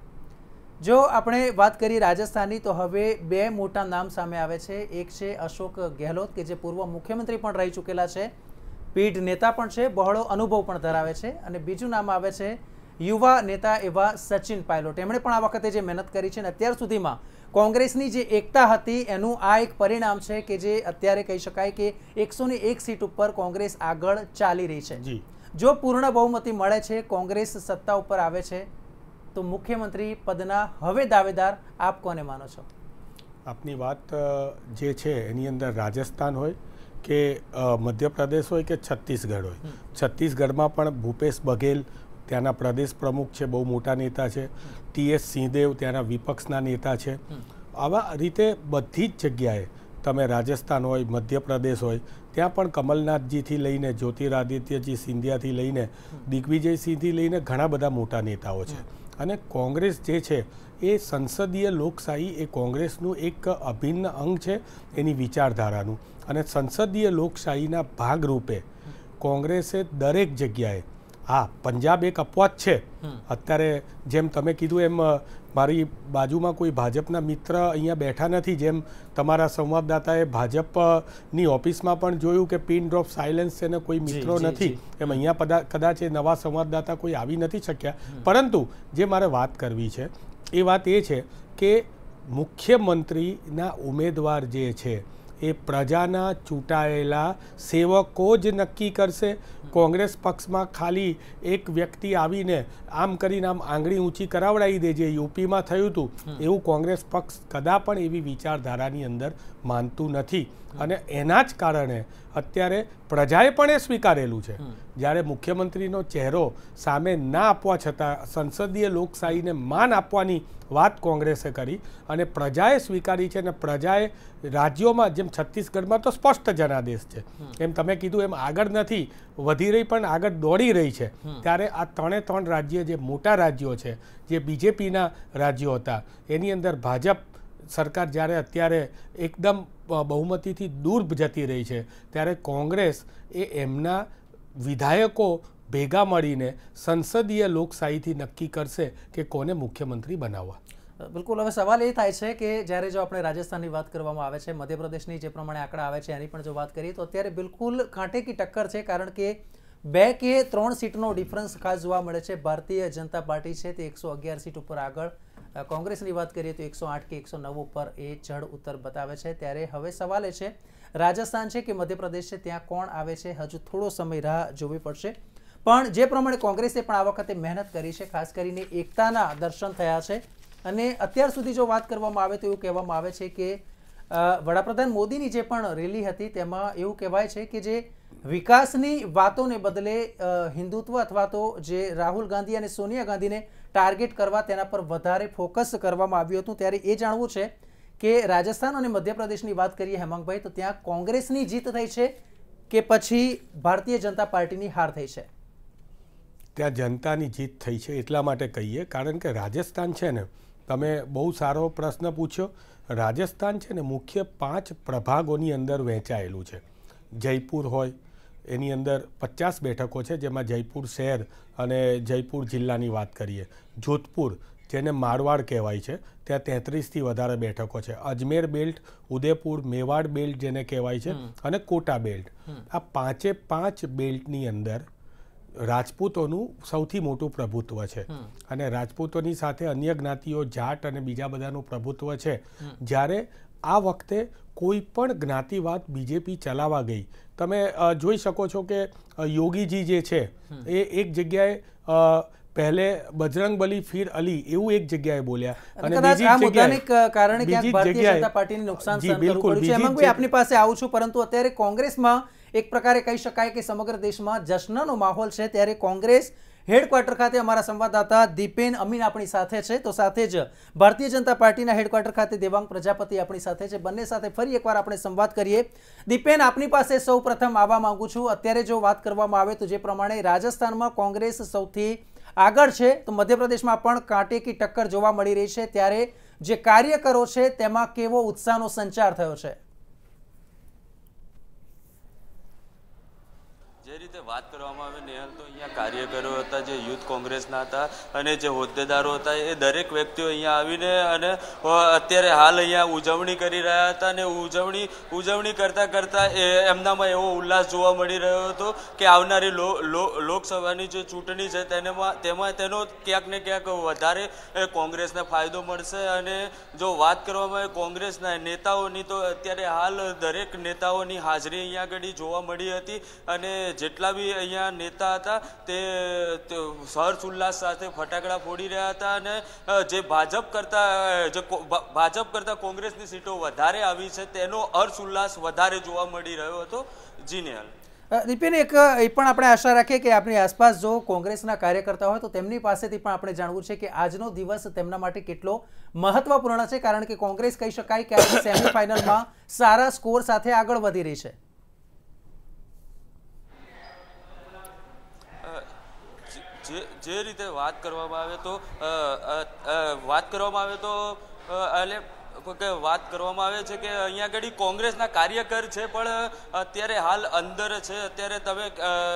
જો આપણે વાત કરીએ રાજસ્થાનની તો હવે 2 મોટા નામ સામે આવે છે. એક છે અશોક ગેહલોત કે જે પૂર્વ મુખ્યમંત્રી પણ રહી ચૂકેલા છે, પીઢ નેતા પણ છે, બહોળો અનુભવ પણ ધરાવે છે. અને બીજું નામ આવે છે યુવા નેતા એવા સચિન પાયલોટ. એમણે પણ આ વખતે જે મહેનત કરી છે અને અત્યાર સુધીમાં કોંગ્રેસની જે એકતા હતી એનું આ એક પરિણામ છે કે જે અત્યારે કહી શકાય કે 101 સીટ ઉપર કોંગ્રેસ આગળ ચાલી રહી છે. જો પૂર્ણ બહુમતી મળે છે, કોંગ્રેસ સત્તા ઉપર આવે છે, તો મુખ્યમંત્રી પદના હવે દાવેદાર આપ કોને માનો છો? આપની વાત જે છે એની અંદર રાજસ્થાન હોય કે મધ્યપ્રદેશ હોય કે છત્તીસગઢ હોય, છત્તીસગઢમાં પણ ભૂપેશ બઘેલ ત્યાંના પ્રદેશ પ્રમુખ છે, બહુ મોટા નેતા છે. TS સિંહદેવ ત્યાંના વિપક્ષના નેતા છે. આવા રીતે બધી જ જગ્યાએ તમે રાજસ્થાન હોય, મધ્યપ્રદેશ હોય, ત્યાં પણ કમલનાથજીથી લઈને જ્યોતિરાદિત્યજી સિંધિયાથી લઈને દિગ્વિજયસિંહથી લઈને ઘણા બધા મોટા નેતાઓ છે. અને કોંગ્રેસ જે છે એ સંસદીય લોકશાહી એ કોંગ્રેસનું એક અભિન્ન અંગ છે, એની વિચારધારાનું. અને સંસદીય લોકશાહીના ભાગરૂપે કોંગ્રેસે દરેક જગ્યાએ, હા, પંજાબ એક અપવાદ છે. અત્યારે જેમ તમે કીધું એમ મારી બાજુમાં કોઈ ભાજપના મિત્ર અહીંયા બેઠા નથી. જેમ તમારા સંવાદદાતાએ ભાજપની ઓફિસમાં પણ જોયું કે પિન ડ્રોપ સાયલેન્સ છે ને કોઈ મિત્રો નથી, એમ અહીંયા કદાચ એ નવા સંવાદદાતા કોઈ આવી નથી શક્યા. પરંતુ જે મારે વાત કરવી છે એ વાત એ છે કે મુખ્યમંત્રીના ઉમેદવાર જે છે એ પ્રજાના ચૂંટાયેલા સેવકો જ નક્કી કરશે. કોંગ્રેસ પક્ષમાં ખાલી એક વ્યક્તિ આવીને આમ કરીને આમ આંગળી ઊંચી કરાવડાવી દે, જે યુપીમાં થયું હતું, એવું કોંગ્રેસ પક્ષ કદા પણ એવી વિચારધારાની અંદર માનતું નથી. અને એના જ કારણે અત્યારે પ્રજાએ પણ એ સ્વીકારેલું છે. જ્યારે મુખ્યમંત્રીનો ચહેરો સામે ના આપવા છતાં સંસદીય લોકશાહીને માન આપવાની વાત કોંગ્રેસે કરી અને પ્રજાએ સ્વીકારી છે. અને પ્રજાએ રાજ્યોમાં, જેમ છત્તીસગઢમાં તો સ્પષ્ટ જનાદેશ છે, એમ તમે કીધું એમ આગળ નથી વધી રહી પણ આગળ દોડી રહી છે. ત્યારે આ ત્રણ રાજ્ય જે મોટા રાજ્યો છે, જે બીજેપીના રાજ્યો હતા, એની અંદર ભાજપ સરકાર જ્યારે અત્યારે એકદમ બહુમતીથી દૂર જતી રહી છે, ત્યારે કોંગ્રેસ એ એમના વિધાયકો ભેગા મળીને સંસદીય લોકશાહીથી નક્કી કરશે કે કોને મુખ્યમંત્રી બનાવવા. બિલકુલ. હવે સવાલ એ થાય છે કે જ્યારે જો આપણે રાજસ્થાનની વાત કરવામાં આવે છે, મધ્યપ્રદેશની જે પ્રમાણે આંકડા આવે છે એની પણ જો વાત કરીએ તો અત્યારે બિલકુલ કાંટેકી ટક્કર છે. કારણ કે 2 કે 3 સીટનો ડિફરન્સ ખાસ જોવા મળે છે. ભારતીય જનતા પાર્ટી છે તે 111 સીટ ઉપર આગળ, કોંગ્રેસની વાત કરીએ તો 108 કે 109 ઉપર એ ચઢ ઉતર બતાવે છે. ત્યારે હવે સવાલ એ છે રાજસ્થાન છે કે મધ્યપ્રદેશ છે, ત્યાં કોણ આવે છે, હજુ થોડો સમય રાહ જોવી પડશે. પણ જે પ્રમાણે કોંગ્રેસે પણ આ વખતે મહેનત કરી છે, ખાસ કરીને એકતાના દર્શન થયા છે. અને અત્યાર સુધી જો વાત કરવામાં આવે તો એવું કહેવામાં આવે છે કે વડાપ્રધાન મોદીની જે પણ રેલી હતી તેમાં એવું કહેવાય છે કે જે વિકાસની વાતોને બદલે હિન્દુત્વ અથવા તો જે રાહુલ ગાંધી અને સોનિયા ગાંધીને ટાર્ગેટ કરવા તેના પર વધારે ફોકસ કરવામાં આવ્યું હતું. ત્યારે એ જાણવું છે કે રાજસ્થાન અને મધ્યપ્રદેશની વાત કરીએ હેમાંગભાઈ, તો ત્યાં કોંગ્રેસની જીત થઈ છે કે પછી ભારતીય જનતા પાર્ટીની હાર થઈ છે? ત્યાં જનતાની જીત થઈ છે. એટલા માટે કહીએ કારણ કે રાજસ્થાન છે ને, તમે બહુ સારો પ્રશ્ન પૂછ્યો. રાજસ્થાન છે ને મુખ્ય 5 પ્રભાગોની અંદર વહેંચાયેલું છે. જયપુર હોય, એની અંદર 50 બેઠકો છે, જેમાં જયપુર શહેર અને જયપુર જિલ્લાની વાત કરીએ. જોધપુર, જેને મારવાડ કહેવાય છે, ત્યાં 33થી વધારે બેઠકો છે. અજમેર બેલ્ટ, ઉદયપુર, મેવાડ બેલ્ટ જેને કહેવાય છે, અને કોટા બેલ્ટ. આ 5 બેલ્ટની અંદર રાજપૂતોનું સૌથી મોટું પ્રભુત્વ છે. અને રાજપૂતોની સાથે અન્ય જ્ઞાતિઓ, જાટ અને બીજા બધાનું પ્રભુત્વ છે. જ્યારે આ વખતે કોઈ પણ જ્ઞાતિવાદ બીજેપી ચલાવવા ગઈ, તમે જોઈ શકો છો કે યોગીજી જે છે એ એક જગ્યાએ પહેલે બજરંગબલી ફિર અલી એવું એક જગ્યાએ બોલ્યા અને બીજી જગ્યાએ કારણે ક્યાંક ભારતીય જનતા પાર્ટીને નુકસાન સહન કરવું પડ્યું છે. હેમાંગભાઈ, આપની પાસે આવું છું, પરંતુ અત્યારે કોંગ્રેસમાં એક પ્રકારે કહી શકાય કે સમગ્ર દેશમાં જશ્નનો માહોલ છે. ત્યારે કોંગ્રેસ હેડક્વાર્ટર ખાતે અમારા સંવાદદાતા દીપેન અમીન આપણી સાથે છે, તો સાથે જ ભારતીય જનતા પાર્ટીના હેડક્વાર્ટર ખાતે દેવાંગ પ્રજાપતિ આપણી સાથે છે. બંને સાથે ફરી એકવાર આપણે સંવાદ કરીએ. દીપેન, આપની પાસે સૌ પ્રથમ આવવા માંગુ છું. અત્યારે જો વાત કરવામાં આવે તો જે પ્રમાણે રાજસ્થાનમાં કોંગ્રેસ સૌથી આગળ છે, તો મધ્યપ્રદેશમાં પણ કાંટેકી ટક્કર જોવા મળી રહી છે. ત્યારે જે કાર્યકરો છે તેમાં કેવો ઉત્સાહનો સંચાર થયો છે? જે રીતે વાત કરવામાં આવે નેહલ, તો અહીંયા કાર્યકરો હતા જે યુથ કોંગ્રેસના હતા અને જે હોદ્દેદારો હતા, એ દરેક વ્યક્તિઓ અહીંયા આવીને અને અત્યારે હાલ અહીંયા ઉજવણી કરી રહ્યા હતા. અને ઉજવણી કરતાં કરતાં એમનામાં એવો ઉલ્લાસ જોવા મળી રહ્યો હતો કે આવનારી લોકસભાની જે ચૂંટણી છે તેમાં તેનો ક્યાંક ને ક્યાંક વધારે કોંગ્રેસને ફાયદો મળશે. અને જો વાત કરવામાં આવે કોંગ્રેસના નેતાઓની, તો અત્યારે હાલ દરેક નેતાઓની હાજરી અહીંયા આગળ જોવા મળી હતી. અને જેટલા બી અહીંયા નેતા હતા તે હર્ષ ઉલ્લાસ સાથે ફટાકડા ફોડી રહ્યા હતા અને જે ભાજપ કરતા કોંગ્રેસની સીટો વધારે આવી છે તેનો હર્ષ ઉલ્લાસ વધારે જોવા મળી રહ્યો હતો. જી નેહલ. દીપેન, એક એ પણ આપણે આશા રાખીએ કે આપણી આસપાસ જો કોંગ્રેસના કાર્યકર્તા હોય તો તેમની પાસેથી પણ આપણે જાણવું છે કે આજનો દિવસ તેમના માટે કેટલો મહત્વપૂર્ણ છે, કારણ કે કોંગ્રેસ કહી શકાય કે આજે સેમીફાઇનલમાં સારા સ્કોર સાથે આગળ વધી રહી છે. જે રીતે વાત કરવામાં આવે તો વાત કરવામાં આવે છે કે અહીંયા આગળ કોંગ્રેસના કાર્યકર છે પણ અત્યારે હાલ અંદર છે. અત્યારે તમે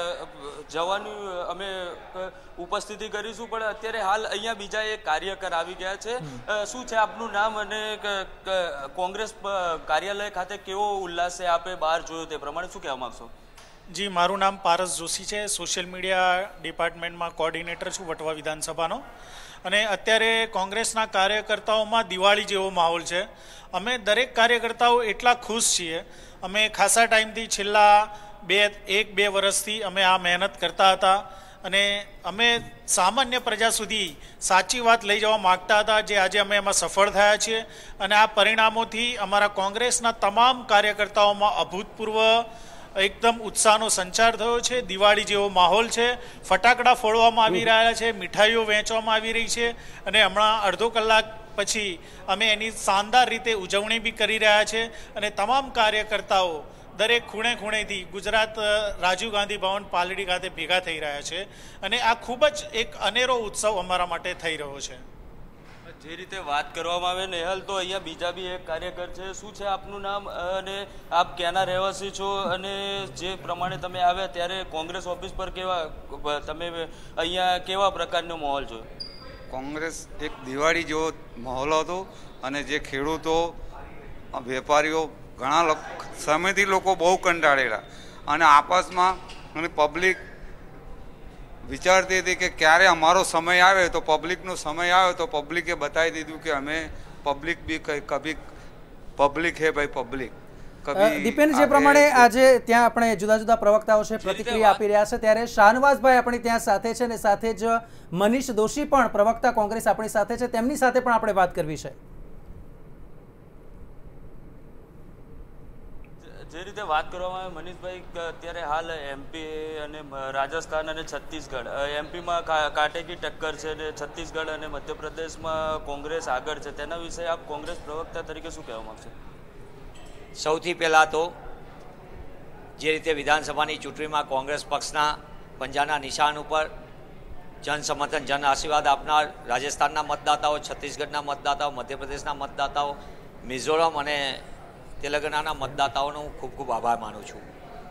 જવાનું અમે ઉપસ્થિતિ કરીશું પણ અત્યારે હાલ અહીંયા બીજા એક કાર્યકર આવી ગયા છે. શું છે આપનું નામ અને કોંગ્રેસ કાર્યાલય ખાતે કેવો ઉલ્લાસ છે આપે બહાર જોયો તે પ્રમાણે શું કહેવા માંગશો? જી, મારું નામ પારસ જોશી છે. સોશિયલ મીડિયા ડિપાર્ટમેન્ટમાં કોઓર્ડિનેટર છું વટવા વિધાનસભાનો. અને અત્યારે કોંગ્રેસના કાર્યકર્તાઓમાં દિવાળી જેવો માહોલ છે. અમે દરેક કાર્યકર્તાઓ એટલા ખુશ છીએ. અમે ખાસા ટાઈમથી છેલ્લા 1-2 વર્ષથી અમે આ મહેનત કરતા હતા અને અમે સામાન્ય પ્રજા સુધી સાચી વાત લઈ જવા માગતા હતા, જે આજે અમે એમાં સફળ થયા છીએ. અને આ પરિણામોથી અમારા કોંગ્રેસના તમામ કાર્યકર્તાઓમાં અભૂતપૂર્વ એકદમ ઉત્સાહનો સંચાર થયો છે. દિવાળી જેવો માહોલ છે. ફટાકડા ફોડવામાં આવી રહ્યા છે, મીઠાઈઓ વહેંચવામાં આવી રહી છે અને હમણાં અડધો કલાક પછી અમે એની શાનદાર રીતે ઉજવણી બી કરી રહ્યા છે. અને તમામ કાર્યકર્તાઓ દરેક ખૂણે ખૂણેથી ગુજરાત રાજીવ ગાંધી ભવન પાલડી ખાતે ભેગા થઈ રહ્યા છે અને આ ખૂબ જ એક અનેરો ઉત્સવ અમારા માટે થઈ રહ્યો છે. જે રીતે વાત કરવામાં આવે નેહલ, તો અહીંયા બીજા બી એક કાર્યકર છે. શું છે આપનું નામ અને આપ ક્યાંના રહેવાસી છો અને જે પ્રમાણે તમે આવ્યા ત્યારે કોંગ્રેસ ઓફિસ પર તમે અહીંયા કેવા પ્રકારનો માહોલ જોયો? કોંગ્રેસ એક દિવાળી જેવો માહોલ હતો અને જે ખેડૂતો, વેપારીઓ, ઘણા સમયથી લોકો બહુ કંટાળેલા અને આપસમાં અને પબ્લિક વિચારતી હતી કે ક્યારે અમારો સમય આવે તો પબ્લિકનો સમય આવે તો પબ્લિકે બતાવી દીધું કે અમે પબ્લિક બી કભી પબ્લિક હે ભાઈ પબ્લિક. દીપેન, જે પ્રમાણે આજે ત્યાં આપણે જુદા જુદા પ્રવક્તાઓ છે પ્રતિક્રિયા આપી રહ્યા છે ત્યારે શાહનવાઝભાઈ આપણી ત્યાં સાથે છે અને સાથે જ મનીષ દોશી પણ પ્રવક્તા કોંગ્રેસ આપણી સાથે છે. તેમની સાથે પણ આપણે વાત કરવી છે. જે રીતે વાત કરવામાં આવે મનીષભાઈ, અત્યારે હાલ MP અને રાજસ્થાન અને છત્તીસગઢ, MP માં કાટેકી ટક્કર છે અને છત્તીસગઢ અને મધ્યપ્રદેશમાં કોંગ્રેસ આગળ છે. તેના વિશે આપ કોંગ્રેસ પ્રવક્તા તરીકે શું કહેવા માંગશો? સૌથી પહેલાં તો જે રીતે વિધાનસભાની ચૂંટણીમાં કોંગ્રેસ પક્ષના પંજાના નિશાન ઉપર જન સમર્થન, જન આશીર્વાદ આપનાર રાજસ્થાનના મતદાતાઓ, છત્તીસગઢના મતદાતાઓ, મધ્યપ્રદેશના મતદાતાઓ, મિઝોરમ અને તેલંગાણાના મતદાતાઓનો હું ખૂબ ખૂબ આભાર માનું છું.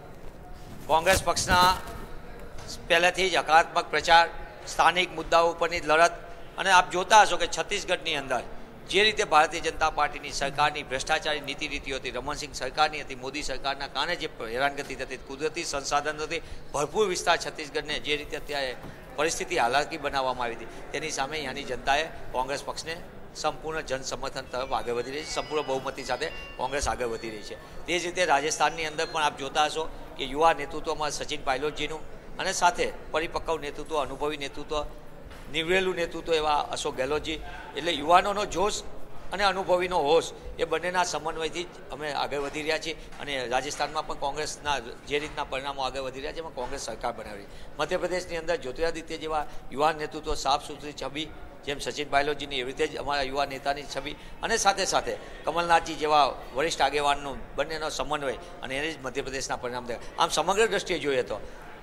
કોંગ્રેસ પક્ષના પહેલેથી જ હકારાત્મક પ્રચાર, સ્થાનિક મુદ્દાઓ ઉપરની લડત અને આપ જોતા હશો કે છત્તીસગઢની અંદર જે રીતે ભારતીય જનતા પાર્ટીની સરકારની ભ્રષ્ટાચારી નીતિ રીતિઓ હતી, રમણસિંહ સરકારની હતી, મોદી સરકારના કારણે જે હેરાનગતિ થતી, કુદરતી સંસાધનોથી ભરપૂર વિસ્તાર છત્તીસગઢને જે રીતે અત્યારે પરિસ્થિતિ હાલાકી બનાવવામાં આવી હતી તેની સામે અહીંયાની જનતાએ કોંગ્રેસ પક્ષને સંપૂર્ણ જન સમર્થન તરફ આગળ વધી રહી છે. સંપૂર્ણ બહુમતી સાથે કોંગ્રેસ આગળ વધી રહી છે. તે જ રીતે રાજસ્થાનની અંદર પણ આપ જોતા હશો કે યુવા નેતૃત્વમાં સચિન પાયલોટજીનું અને સાથે પરિપક્વ નેતૃત્વ, અનુભવી નેતૃત્વ, નિવડેલું નેતૃત્વ એવા અશોક ગેહલોતજી, એટલે યુવાનોનો જોશ અને અનુભવીનો હોશ એ બંનેના સમન્વયથી જ અમે આગળ વધી રહ્યા છીએ. અને રાજસ્થાનમાં પણ કોંગ્રેસના જે રીતના પરિણામો આગળ વધી રહ્યા છે એમાં કોંગ્રેસ સરકાર બનાવી. મધ્યપ્રદેશની અંદર જ્યોતિરાદિત્ય જેવા યુવાન નેતૃત્વ, સાફ સુથરી છબી જેમ સચિન પાયલોટજીની એવી રીતે જ અમારા યુવા નેતાની છબી અને સાથે સાથે કમલનાથજી જેવા વરિષ્ઠ આગેવાનનું બંનેનો સમન્વય અને એને જ મધ્યપ્રદેશના પરિણામ થયા. આમ સમગ્ર દ્રષ્ટિએ જોઈએ તો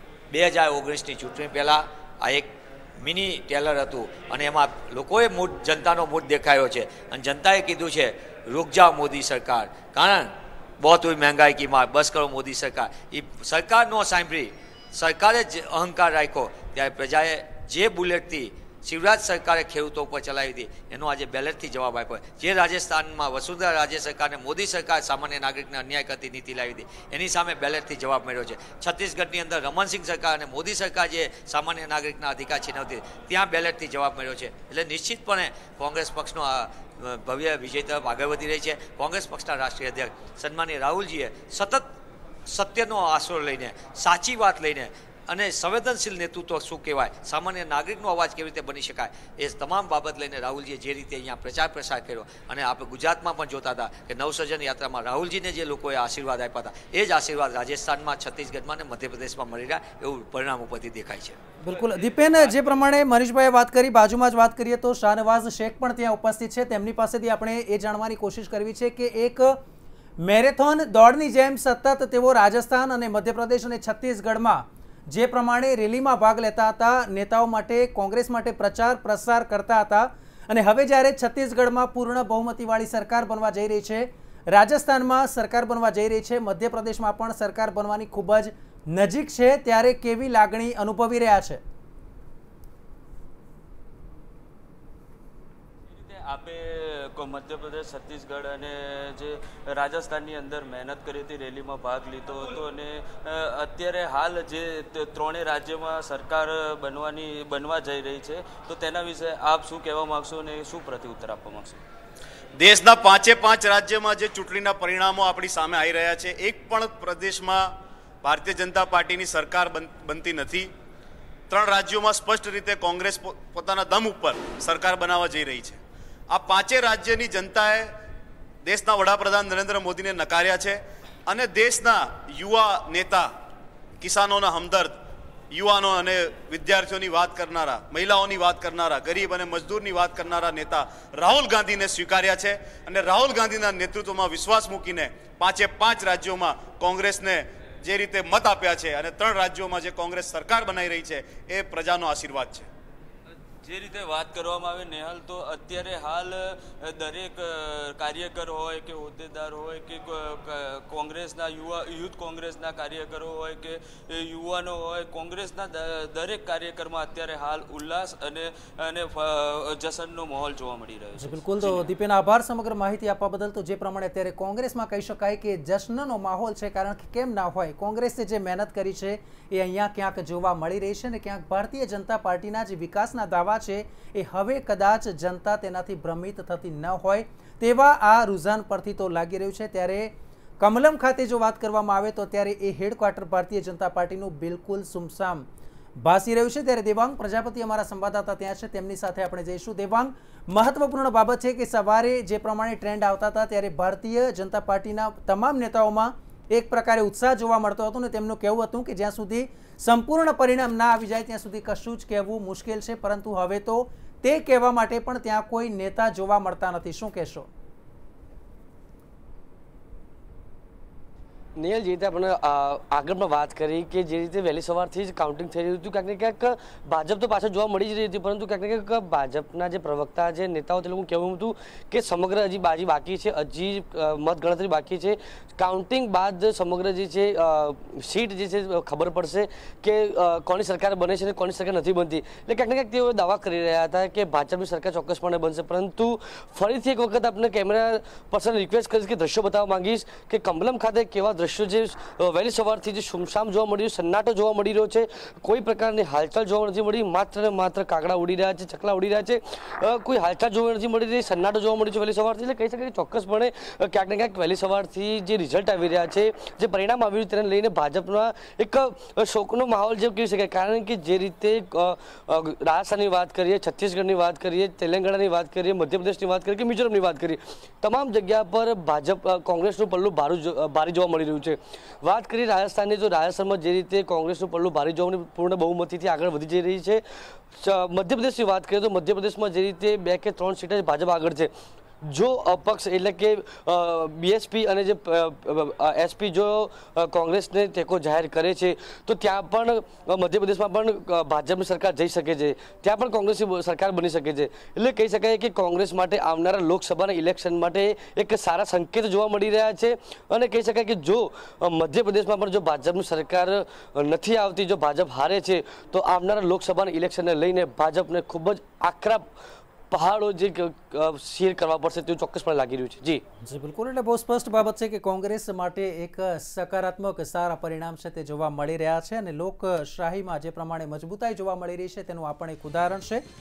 2019ની ચૂંટણી પહેલાં આ એક મિની ટેલર હતું અને એમાં લોકોએ જનતાનો મૂડ દેખાયો છે અને જનતાએ કીધું છે રૂક જાઓ મોદી સરકાર, કારણ બહુત હુઈ મહેંગાઈ કી માર, બસ કરો મોદી સરકાર. એ સરકાર નો સાંભળી, સરકારે જ અહંકાર રાખ્યો ત્યારે પ્રજાએ જે બુલેટથી શિવરાજ સરકારે ખેડૂતો ઉપર ચલાવી હતી એનો આજે બેલેટથી જવાબ આપ્યો. જે રાજસ્થાનમાં વસુંધરા રાજ્ય સરકારને મોદી સરકાર સામાન્ય નાગરિકને અન્યાય કરતી નીતિ લાવી હતી એની સામે બેલેટથી જવાબ મળ્યો છે. છત્તીસગઢની અંદર રમણસિંહ સરકાર અને મોદી સરકાર જે સામાન્ય નાગરિકના અધિકાર છીનવતી ત્યાં બેલેટથી જવાબ મળ્યો છે. એટલે નિશ્ચિતપણે કોંગ્રેસ પક્ષનો ભવ્ય વિજય તરફ આગળ વધી રહી છે. કોંગ્રેસ પક્ષના રાષ્ટ્રીય અધ્યક્ષ સન્માનીય રાહુલજીએ સતત સત્યનો આશરો લઈને, સાચી વાત લઈને અને સંવેદનશીલ નેતૃત્વ શું કહેવાય, સામાન્ય નાગરિકનો અવાજ કેવી રીતે બની શકાય, એ તમામ બાબત લઈને રાહુલજીએ જે રીતે અહીંયા પ્રચાર પ્રસાર કર્યો અને આપણે ગુજરાતમાં પણ જોતા હતા કે નવસર્જન યાત્રામાં રાહુલજીને જે લોકોએ આશીર્વાદ આપ્યા હતા એ જ આશીર્વાદ રાજસ્થાનમાં, છત્તીસગઢમાં અને મધ્યપ્રદેશમાં મળી રહ્યા એવું પરિણામ ઉપરથી દેખાય છે. બિલકુલ દીપેન, જે પ્રમાણે મનીષભાઈએ વાત કરી, બાજુમાં જ વાત કરીએ તો શાહનવાઝ શેખ પણ ત્યાં ઉપસ્થિત છે. તેમની પાસેથી આપણે એ જાણવાની કોશિશ કરવી છે કે એક મેરેથોન દોડની જેમ સતત તેઓ રાજસ્થાન અને મધ્યપ્રદેશ અને છત્તીસગઢમાં જે પ્રમાણે રેલીમાં ભાગ લેતા હતા, નેતાઓ માટે, કોંગ્રેસ માટે પ્રચાર પ્રસાર કરતા હતા અને હવે જ્યારે છત્તીસગઢમાં પૂર્ણ બહુમતીવાળી સરકાર બનવા જઈ રહી છે, રાજસ્થાનમાં સરકાર બનવા જઈ રહી છે, મધ્યપ્રદેશમાં પણ સરકાર બનવાની ખૂબ જ નજીક છે, ત્યારે કેવી લાગણી અનુભવી રહ્યા છે? આપે મધ્યપ્રદેશ, છત્તીસગઢ અને જે રાજસ્થાનની અંદર મહેનત કરી હતી, રેલીમાં ભાગ લીધો હતો અને અત્યારે હાલ જે ત્રણેય રાજ્યમાં સરકાર બનવા જઈ રહી છે, તો તેના વિશે આપ શું કહેવા માગશો અને શું પ્રત્યુત્તર આપવા માગશો? દેશના 5 રાજ્યમાં જે ચૂંટણીના પરિણામો આપણી સામે આવી રહ્યા છે, એક પણ પ્રદેશમાં ભારતીય જનતા પાર્ટીની સરકાર બનતી નથી. 3 રાજ્યોમાં સ્પષ્ટ રીતે કોંગ્રેસ પોતાના દમ ઉપર સરકાર બનાવવા જઈ રહી છે. આ 5 રાજ્યની જનતાએ દેશના વડાપ્રધાન નરેન્દ્ર મોદીને નકાર્યા છે અને દેશના યુવા નેતા, કિસાનોના હમદર્દ, યુવાનો અને વિદ્યાર્થીઓની વાત કરનારા, મહિલાઓની વાત કરનારા, ગરીબ અને મજદૂરની વાત કરનારા નેતા રાહુલ ગાંધીને સ્વીકાર્યા છે અને રાહુલ ગાંધીના નેતૃત્વમાં વિશ્વાસ મૂકીને 5 રાજ્યોમાં કોંગ્રેસને જે રીતે મત આપ્યા છે અને 3 રાજ્યોમાં જે કોંગ્રેસ સરકાર બનાવી રહી છે એ પ્રજાનો આશીર્વાદ છે. જે રીતે વાત કરવામાં આવે નેહલ, તો અત્યારે હાલ દરેક કાર્યકર હોય કે હોદ્દેદાર હોય કે કોંગ્રેસના યુથ કોંગ્રેસના કાર્યકરો હોય કે યુવાનો હોય, કોંગ્રેસના દરેક કાર્યકરમાં અત્યારે હાલ ઉલ્લાસ અને જશ્નનો માહોલ જોવા મળી રહ્યો છે. બિલકુલ. તો દીપેન, આભાર સમગ્ર માહિતી આપવા બદલ. તો જે પ્રમાણે અત્યારે કોંગ્રેસમાં કહી શકાય કે જશ્નનો માહોલ છે, કારણ કે કેમ ના હોય, કોંગ્રેસે જે મહેનત કરી છે એ અહીંયા ક્યાંક જોવા મળી રહી છે અને ક્યાંક ભારતીય જનતા પાર્ટીના જે વિકાસના દાવા છે એ હવે કદાચ જનતા તેનાથી ભ્રમિત થતી ન હોય તેવા આ રૂઝાન પરથી તો લાગી રહ્યું છે. ત્યારે કમલમ ખાતે જો વાત કરવામાં આવે તો ત્યારે એ હેડક્વાર્ટર ભારતીય જનતા પાર્ટીનું બિલકુલ સુમસામ ભાસી રહ્યું છે. ત્યારે દેવાંગ પ્રજાપતિ અમારા સંવાદદાતા ત્યાં છે, તેમની સાથે આપણે જઈશું. દેવાંગ, મહત્વપૂર્ણ બાબત છે કે સવારે જે પ્રમાણે ટ્રેન્ડ આવતા હતા ત્યારે ભારતીય જનતા પાર્ટીના તમામ નેતાઓમાં એક પ્રકારે ઉત્સાહ જોવા મળતો હતો ને તેમનું કહેવું હતું કે જ્યાં સુધી સંપૂર્ણ પરિણામ ના આવી જાય ત્યાં સુધી કશું જ કહેવું મુશ્કેલ છે, પરંતુ હવે તો તે કહેવા માટે પણ ત્યાં કોઈ નેતા જોવા મળતા નથી. શું કહેશો? નેહલ, જે રીતે આપણે આગળમાં વાત કરી કે જે રીતે વહેલી સવારથી જ કાઉન્ટિંગ થઈ રહ્યું હતું, ક્યાંક ને ક્યાંક ભાજપ તો પાછળ જોવા મળી જ રહી હતી, પરંતુ ક્યાંક ને ક્યાંક ભાજપના જે પ્રવક્તા, જે નેતાઓ, તે લોકોનું કહેવું હતું કે સમગ્ર હજી બાજી બાકી છે, હજી મતગણતરી બાકી છે. કાઉન્ટિંગ બાદ સમગ્ર જે છે સીટ જે છે ખબર પડશે કે કોની સરકાર બને છે અને કોની સરકાર નથી બનતી. એટલે ક્યાંક ને ક્યાંક તેઓ દાવા કરી રહ્યા હતા કે ભાજપની સરકાર ચોક્કસપણે બનશે, પરંતુ ફરીથી એક વખત આપણે કેમેરા પર્સન રિક્વેસ્ટ કરીશ કે દ્રશ્યો બતાવવા માંગીશ કે કમલમ ખાતે કેવા દ્રશ્યો જે વહેલી સવારથી જે સુમસામ જોવા મળી રહ્યું, સન્નાટો જોવા મળી રહ્યો છે, કોઈ પ્રકારની હાલચાલ જોવા નથી મળી, માત્ર ને માત્ર કાગડા ઉડી રહ્યા છે, ચકલા ઉડી રહ્યા છે, કોઈ હાલચાલ જોવા નથી મળી રહી, સન્નાટો જોવા મળ્યું છે વહેલી સવારથી. એટલે કહી શકાય કે ચોક્કસપણે ક્યાંક ને ક્યાંક વહેલી સવારથી જે રિઝલ્ટ આવી રહ્યા છે, જે પરિણામ આવ્યું તેને લઈને ભાજપના એક શોકનો માહોલ જેવું કહી શકાય. કારણ કે જે રીતે રાજસ્થાનની વાત કરીએ, છત્તીસગઢની વાત કરીએ, તેલંગાણાની વાત કરીએ, મધ્યપ્રદેશની વાત કરીએ કે મિઝોરમની વાત કરીએ, તમામ જગ્યા પર ભાજપ કોંગ્રેસનું પલ્લું ભારી જોવા મળી રહ્યું છે. વાત કરીએ રાજસ્થાનની, તો રાજસ્થાનમાં જે રીતે કોંગ્રેસનું પલ્લું ભારી જોવાની પૂર્ણ બહુમતીથી આગળ વધી જઈ રહી છે. મધ્યપ્રદેશની વાત કરીએ તો મધ્યપ્રદેશમાં જે રીતે 2 કે 3 સીટ ભાજપ આગળ છે. જો અપક્ષ એટલે કે બીએસપી અને જે એસપી જો કોંગ્રેસને ટેકો જાહેર કરે છે તો ત્યાં પણ મધ્યપ્રદેશમાં પણ ભાજપની સરકાર જઈ શકે છે, ત્યાં પણ કોંગ્રેસની સરકાર બની શકે છે. એટલે કહી શકાય કે કોંગ્રેસ માટે આવનારા લોકસભાના ઇલેક્શન માટે એક સારા સંકેત જોવા મળી રહ્યા છે. અને કહી શકાય કે જો મધ્યપ્રદેશમાં પણ જો ભાજપની સરકાર નથી આવતી, જો ભાજપ હારે છે, તો આવનારા લોકસભાના ઇલેક્શનને લઈને ભાજપને ખૂબ જ આકરા પહાડો જે શેર કરવા પડશે તેવું ચોક્કસપણે લાગી રહ્યું છે. જી બિલકુલ. એટલે બહુ સ્પષ્ટ બાબત છે કે કોંગ્રેસ માટે એક સકારાત્મક સારા પરિણામ છે તે જોવા મળી રહ્યા છે અને લોકશાહીમાં જે પ્રમાણે મજબૂતાઈ જોવા મળી રહી છે તેનું આ પણ એક ઉદાહરણ છે.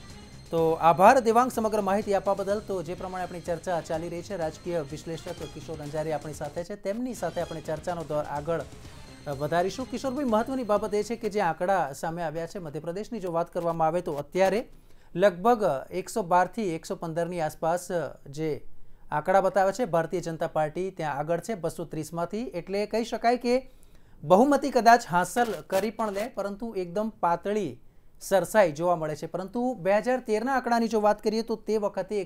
તો આભાર દેવાંગ સમગ્ર માહિતી આપવા બદલ. તો જે પ્રમાણે આપણી ચર્ચા ચાલી રહી છે, રાજકીય વિશ્લેષક કિશોર અંજારી આપણી સાથે છે, તેમની સાથે આપણે ચર્ચાનો દોર આગળ વધારીશું. કિશોરભાઈ, મહત્વની બાબત એ છે કે જે આંકડા સામે આવ્યા છે મધ્યપ્રદેશની જો વાત કરવામાં આવે તો અત્યારે લગભગ 112થી 115ની આસપાસ જે આંકડા બતાવે છે ભારતીય જનતા પાર્ટી ત્યાં આગળ છે 230માંથી. એટલે કહી શકાય કે બહુમતી કદાચ હાંસલ કરી પણ લે, પરંતુ એકદમ પાતળી સરસાઈ જોવા મળે છે. પરંતુ 2013ના આંકડાની જો વાત કરીએ તો તે વખતે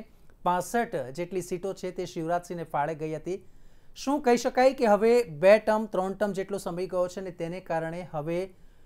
165 જેટલી સીટો છે તે શિવરાજસિંહને ફાળે ગઈ હતી. શું કહી શકાય કે હવે 2 ટર્મ 3 ટર્મ જેટલો સમય ગયો છે અને તેને કારણે હવે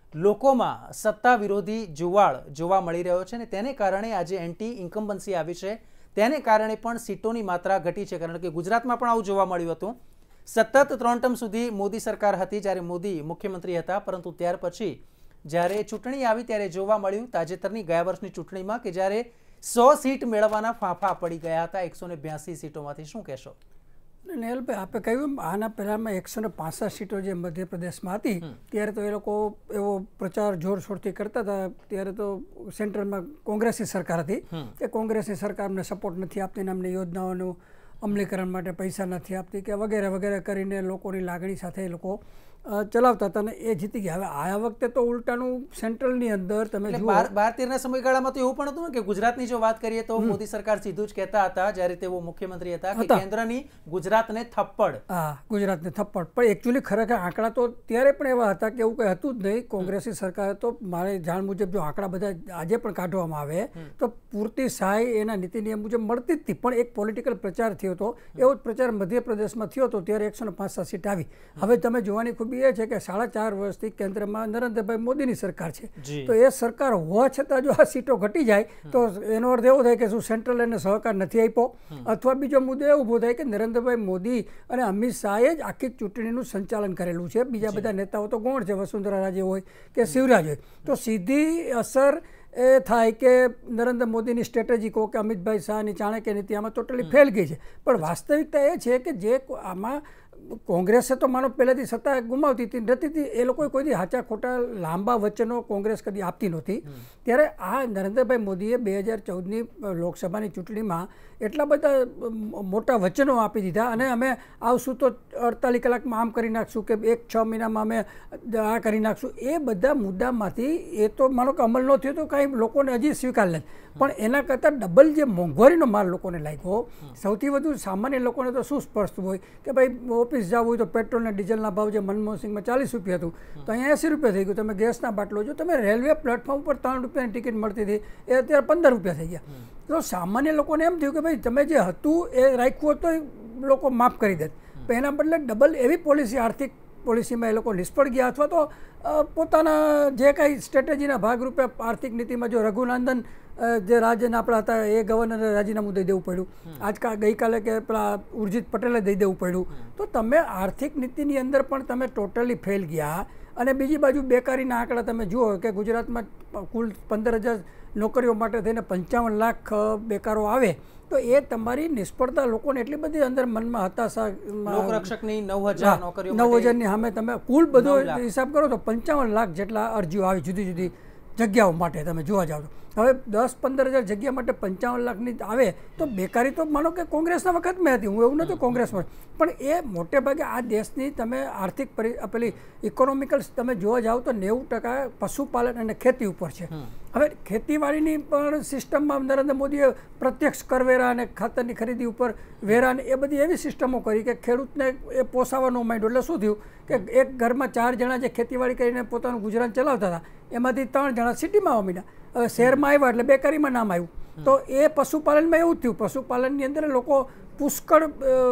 લોકોમાં સત્તા વિરોધી જુવાળ જોવા મળી રહ્યો છે અને તેને કારણે આજે એન્ટી ઇન્કમ્બન્સી આવી છે, તેને કારણે પણ સીટોની માત્રા ઘટી છે. કારણ કે ગુજરાતમાં પણ આવું જોવા મળ્યું હતું. સતત 3 ટર્મ સુધી મોદી સરકાર હતી જ્યારે મોદી મુખ્યમંત્રી હતા, પરંતુ ત્યાર પછી જ્યારે ચૂંટણી આવી ત્યારે જોવા મળ્યું તાજેતરની ગયા વર્ષની ચૂંટણીમાં કે જ્યારે 100 સીટ મેળવવાના ફાંફા પડી ગયા હતા 182 સીટોમાંથી. શું કહેશો? નેહલભાઈ, આપણે કહ્યું આના પહેલામાં 165 સીટો જે મધ્યપ્રદેશમાં હતી ત્યારે તો એ લોકો એવો પ્રચાર જોરશોરથી કરતા હતા. ત્યારે તો સેન્ટ્રલમાં કોંગ્રેસની સરકાર હતી કે કોંગ્રેસની સરકાર અમને સપોર્ટ નથી આપતી, અમને યોજનાઓનું અમલીકરણ માટે પૈસા નથી આપતી કે વગેરે વગેરે કરીને લોકોની લાગણી સાથે એ લોકો ચલાવતા હતા અને એ જીતી ગયા. હવે આ વખતે તો ઉલટાનું સેન્ટ્રલની અંદર તમે 12-13ના સમયગાળામાં તો એવું પણ હતું ને કે ગુજરાતની જો વાત કરીએ તો મોદી સરકાર સીધું જ કહેતા હતા જ્યારે તેઓ મુખ્યમંત્રી હતા કે કેન્દ્રની ગુજરાતને થપ્પડ. હા, ગુજરાતને થપ્પડ. પણ એકચ્યુઅલી ખરેખર આંકડા તો ત્યારે પણ એવા હતા કે એવું કંઈ હતું જ નહીં. કોંગ્રેસની સરકારે તો મારે જાણ મુજબ જો આંકડા બધા આજે પણ કાઢવામાં આવે તો પૂરતી સહાય એના નીતિ નિયમ મુજબ મળતી જ હતી. પણ એક પોલિટિકલ પ્રચાર થયો હતો, એવો જ પ્રચાર મધ્યપ્રદેશમાં થયો હતો ત્યારે 165 સીટ આવી. હવે તમે જોવાની ખૂબ એ છે કે 4.5 વર્ષથી કેન્દ્રમાં નરેન્દ્રભાઈ મોદીની સરકાર છે, તો એ સરકાર હોવા છતાં જો આ સીટો ઘટી જાય તો એનો અર્થ એવો થાય કે શું સેન્ટ્રલ એને સહકાર નથી આપ્યો, અથવા બીજો મુદ્દો એ ઊભો થાય કે નરેન્દ્રભાઈ મોદી અને અમિત શાહે જ આખી ચૂંટણીનું સંચાલન કરેલું છે. બીજા બધા નેતાઓ તો ગૌણ છે, વસુંધરા રાજે હોય કે શિવરાજ હોય. તો સીધી અસર એ થાય કે નરેન્દ્ર મોદીની સ્ટ્રેટેજી કહો કે અમિતભાઈ શાહની ચાણક્ય નીતિ આમાં ટોટલી ફેલ ગઈ છે. પણ વાસ્તવિકતા એ છે કે જે આમાં કોંગ્રેસે તો માનો પહેલાંથી સત્તા ગુમાવતી હતી નથી, એ લોકોએ કોઈ સાચા ખોટા લાંબા વચનો કોંગ્રેસ કદી આપતી નહોતી. ત્યારે આ નરેન્દ્રભાઈ મોદીએ 2014ની લોકસભાની ચૂંટણીમાં એટલા બધા મોટા વચનો આપી દીધા અને અમે આવશું તો 48 કલાકમાં આમ કરી નાખશું કે 6 મહિનામાં અમે આ કરી નાખશું. એ બધા મુદ્દામાંથી એ તો માનો કે અમલ ન થયો તો કાંઈ લોકોને હજી સ્વીકાર લે, પણ એના કરતાં ડબલ જે મોંઘવારીનો માલ લોકોને લાગ્યો. સૌથી વધુ સામાન્ય લોકોને તો શું સ્પર્શતું હોય કે ભાઈ ઓફિસ જવું હોય તો પેટ્રોલ અને ડીઝલના ભાવ જે મનમોહનસિંહમાં 40 રૂપિયા હતું તો અહીંયા 80 રૂપિયા થઈ ગયું. તમે ગેસના બાટલો જો તમે રેલવે પ્લેટફોર્મ ઉપર 3 રૂપિયાની ટિકિટ મળતી હતી એ અત્યારે 15 રૂપિયા થઈ ગયા. તો સામાન્ય લોકોને એમ થયું કે ભાઈ તમે જે હતું એ રાખ્યું તો લોકો માફ કરી દે, પણ એના બદલે ડબલ એવી પોલિસી આર્થિક પોલિસીમાં એ લોકો નિષ્ફળ ગયા અથવા તો પોતાના જે કાંઈ સ્ટ્રેટેજીના ભાગરૂપે આર્થિક નીતિમાં જો રઘુનંદન જે રાજ્યના આપણા હતા એ ગવર્નરે રાજીનામું દઈ દેવું પડ્યું, ગઈકાલે કે પેલા ઉર્જિત પટેલે દઈ દેવું પડ્યું. તો તમે આર્થિક નીતિની અંદર પણ તમે ટોટલી ફેલ ગયા. અને બીજી બાજુ બેકારીના આંકડા તમે જુઓ કે ગુજરાતમાં કુલ 15,000 નોકરીઓ માટે થઈને 55 લાખ બેકારો આવે તો એ તમારી નિષ્ફળતા લોકોને એટલી બધી અંદર મનમાં હતાશા, લોકરક્ષકની 9,000 નોકરીઓ 9,000ની સામે તમે કુલ બધો હિસાબ કરો તો 55 લાખ જેટલા અરજીઓ આવી જુદી જુદી જગ્યાઓ માટે. તમે જોવા જાઓ તો હવે 10-15,000 જગ્યા માટે 55 લાખની આવે તો બેકારી તો માનો કે કોંગ્રેસના વખતમાં હતી, હું એવું નહોતું કોંગ્રેસમાં, પણ એ મોટે ભાગે આ દેશની તમે આર્થિક પેલી ઇકોનોમિકલ તમે જોવા જાઓ તો 90% પશુપાલન અને ખેતી ઉપર છે. હવે ખેતીવાડીની પણ સિસ્ટમમાં નરેન્દ્ર મોદીએ પ્રત્યક્ષ કરવેરા અને ખાતરની ખરીદી ઉપર વેરા અને એ બધી એવી સિસ્ટમો કરી કે ખેડૂતને એ પોસાવાનો માંડ્યો. એટલે શું થયું કે એક ઘરમાં 4 જણા જે ખેતીવાડી કરીને પોતાનું ગુજરાન ચલાવતા હતા એમાંથી 3 જણા સિટીમાં આવવા માંડ્યા. હવે શહેરમાં આવ્યા એટલે બેકારીમાં નામ આવ્યું. તો એ પશુપાલનમાં એવું જ થયું. પશુપાલનની અંદર લોકો પુષ્કળ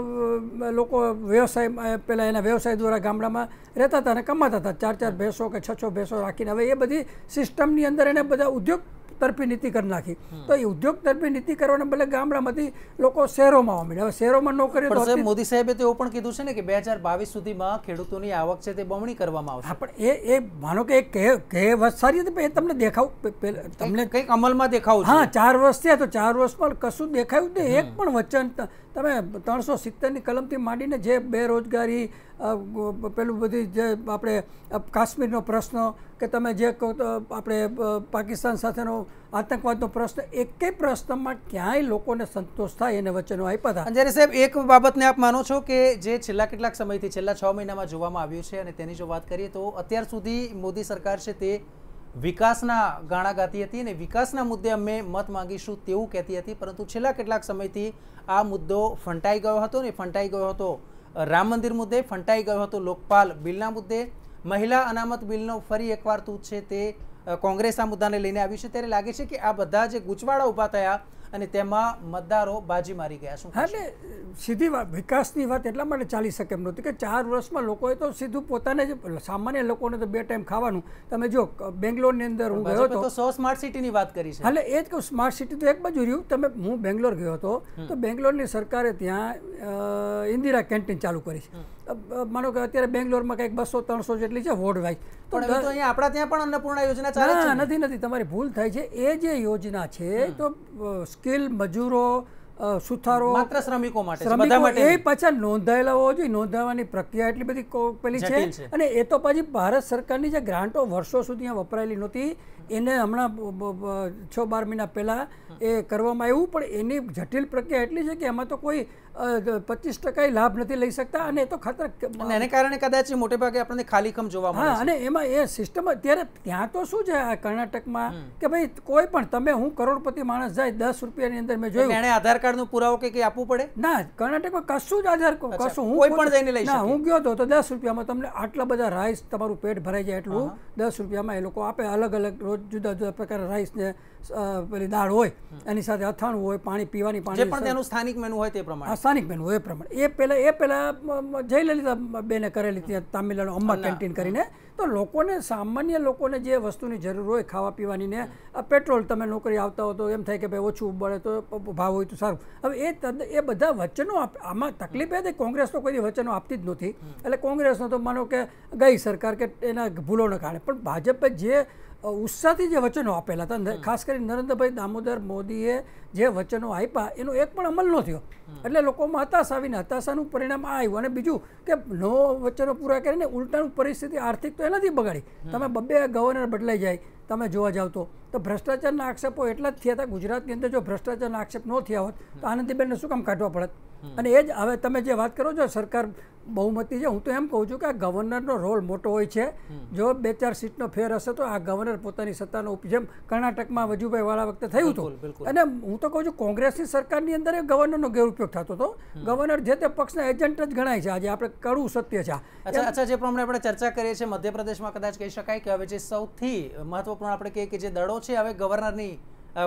લોકો વ્યવસાય પહેલાં એના વ્યવસાય દ્વારા ગામડામાં રહેતા હતા અને કમાતા હતા, 4 ભેંસો કે 6 ભેંસો રાખીને. હવે એ બધી સિસ્ટમની અંદર એને બધા ઉદ્યોગ તરફી નીતિ કરી નાખી. તો એ ઉદ્યોગ તરફી નીતિ કરવાને બદલે ગામડામાંથી લોકો શહેરોમાં આવવા માંડ્યા. હવે શહેરોમાં નોકરીઓ પણ મોદી સાહેબે તો એવું પણ કીધું છે ને કે 2022 સુધીમાં ખેડૂતોની આવક છે તે બમણી કરવામાં આવશે. હા, પણ એ માનો કે વાત સારી હતી, એ તમને દેખાવ તમને કંઈક અમલમાં દેખાવું. હા, 4 વર્ષ થયા તો 4 વર્ષમાં કશું દેખાયું નહીં. એક પણ વચન તમે 370ની કલમથી માંડીને જે બેરોજગારી પેલું બધી જે આપણે કાશ્મીરનો પ્રશ્ન કે તમે જે કહો તો આપણે પાકિસ્તાન સાથેનો આતંકવાદનો પ્રશ્ન એકેય પ્રશ્નમાં ક્યાંય લોકોને સંતોષ થાય એને વચનો આપ્યા હતા. અંજારી સાહેબ, એક બાબતને આપ માનો છો કે જે છેલ્લા કેટલાક સમયથી છેલ્લા 6 મહિનામાં જોવામાં આવ્યું છે અને તેની જો વાત કરીએ તો અત્યાર સુધી મોદી સરકાર છે તે વિકાસના ગાણા ગાતી હતી અને વિકાસના મુદ્દે અમે મત માંગીશું તેવું કહેતી હતી, પરંતુ છેલ્લા કેટલાક સમયથી આ મુદ્દો ફંટાઈ ગયો હતો ને ફંટાઈ ગયો હતો રામ મંદિર મુદ્દે, ફંટાઈ ગયો હતો લોકપાલ બિલના મુદ્દે, મહિલા અનામત બિલનો ફરી એકવાર તૂટ છે તે કોંગ્રેસ આ મુદ્દાને લઈને આવ્યું છે. ત્યારે લાગે છે કે આ બધા જે ગૂંચવાડા ઊભા થયા અને તેમાં મતદારો બાજી મારી ગયા. શું એટલે સીધી વાત વિકાસની વાત એટલા માટે ચાલી શકે એમ નહોતી કે 4 વર્ષમાં લોકોએ તો સીધું પોતાને જ સામાન્ય લોકોને તો 2 ટાઈમ ખાવાનું. તમે જો બેંગ્લોરની અંદર હું ગયો હતો તો 100 સ્માર્ટ સિટીની વાત કરી છે. એટલે એ જ કહું, સ્માર્ટ સિટી તો એક બાજુ રહ્યું. તમે હું બેંગ્લોર ગયો હતો તો બેંગ્લોરની સરકારે ત્યાં ઇન્દિરા કેન્ટીન ચાલુ કરી છે. માનો કે અત્યારે બેંગ્લોરમાં કંઈક 200-300 જેટલી છે વોર્ડ વાઇઝ. તો અહીંયા આપણા ત્યાં પણ અન્નપૂર્ણા યોજના ચાલે છે. નથી, તમારી ભૂલ થાય છે. એ જે યોજના છે તો સ્કિલ મજૂરો, સુથારો, માત્ર શ્રમિકો માટે, એ પાછા નોંધાયેલા હોવા જોઈએ. નોંધાવવાની પ્રક્રિયા એટલી બધી પેલી છે અને એ તો પછી ભારત સરકારની જે ગ્રાન્ટો વર્ષો સુધી વપરાયેલી નહોતી એને હમણાં 6-12 મહિના પહેલાં એ કરવામાં આવ્યું, પણ એની જટિલ પ્રક્રિયા એટલી છે કે એમાં તો કોઈ 25% લાભ નથી લઈ શકતા અને એ તો ખતર એને કારણે કદાચ મોટે ભાગે આપણને ખાલીખમ જોવા મળે. હા, અને એમાં એ સિસ્ટમ અત્યારે ત્યાં તો શું છે આ કર્ણાટકમાં કે ભાઈ કોઈ પણ તમે હું કરોડપતિ માણસ જાય 10 રૂપિયાની અંદર મેં જોયું એને આધાર કાર્ડનો પુરાવો કે આપવું પડે ના. કર્ણાટકમાં કશું જ આધાર કશું કોઈ પણ જઈને લઈ શકે. હું ગયો તો 10 રૂપિયામાં તમને આટલા બધા રાઈસ તમારું પેટ ભરાઈ જાય એટલું 10 રૂપિયામાં એ લોકો આપે. અલગ અલગ રોજ જુદા જુદા પ્રકારના રાઈસ ને પેલી દાળ હોય, એની સાથે અથાણું હોય, પાણી પીવાની પાણી, જે પણ તેનું સ્થાનિક મેનુ હોય તે પ્રમાણે. સ્થાનિક મેનુ એ પ્રમાણે. એ પહેલાં જયલલિતા બેને કરેલી ત્યાં તામિલનાડુ અમ્મા કેન્ટીન કરીને. તો લોકોને સામાન્ય લોકોને જે વસ્તુની જરૂર હોય ખાવા પીવાની ને પેટ્રોલ, તમે નોકરી આવતા હો તો એમ થાય કે ભાઈ ઓછું બળે તો ભાવ હોય તો સારું. હવે એ બધા વચનો આમાં તકલીફ એ હતી કોંગ્રેસ તો કોઈ વચનો આપતી જ નથી. એટલે કોંગ્રેસનો તો માનો કે ગઈ સરકાર કે એના ભૂલોને કારણે, પણ ભાજપે જે ઉત્સાહથી જે વચનો આપેલા હતા, ખાસ કરીને નરેન્દ્રભાઈ દામોદર મોદીએ જે વચનો આપ્યા એનો એક પણ અમલ ન થયો. એટલે લોકોમાં હતાશ આવીને હતાશાનું પરિણામ આ આવ્યું. અને બીજું કે વચનો પૂરા કરીને ઉલટાનું પરિસ્થિતિ આર્થિક તો એનાથી બગાડી. તમે 2 ગવર્નર બદલાઈ જાય તમે જોવા જાવ તો ભ્રષ્ટાચારના આક્ષેપો એટલા જ થયા હતા. ગુજરાતની અંદર જો ભ્રષ્ટાચારના આક્ષેપ ન થયા હોત તો આનંદીબેનને શું કામ કાઢવા પડત? અને એ જ હવે તમે જે વાત કરો છો સરકાર બહુમતી છે, હું તો એમ કહું છું કે આ ગવર્નરનો રોલ મોટો હોય છે. જો 2-4 સીટનો ફેર હશે તો આ ગવર્નર પોતાની સત્તાનો જેમ કર્ણાટકમાં વજુભાઈ વાળા વખતે થયું હતું. અને હું તો કહું છું કોંગ્રેસની સરકારની અંદર એ ગવર્નરનો ગેરઉપયોગ થતો હતો. ગવર્નર જે તે પક્ષના એજન્ટ જ ગણાય છે. આજે આપણે કડવું સત્ય છે. અચ્છા, જે પ્રમાણે આપણે ચર્ચા કરીએ છીએ મધ્યપ્રદેશમાં કદાચ કહી શકાય કે હવે જે સૌથી મહત્વપૂર્ણ આપણે કહીએ કે જે દળો છે હવે ગવર્નરની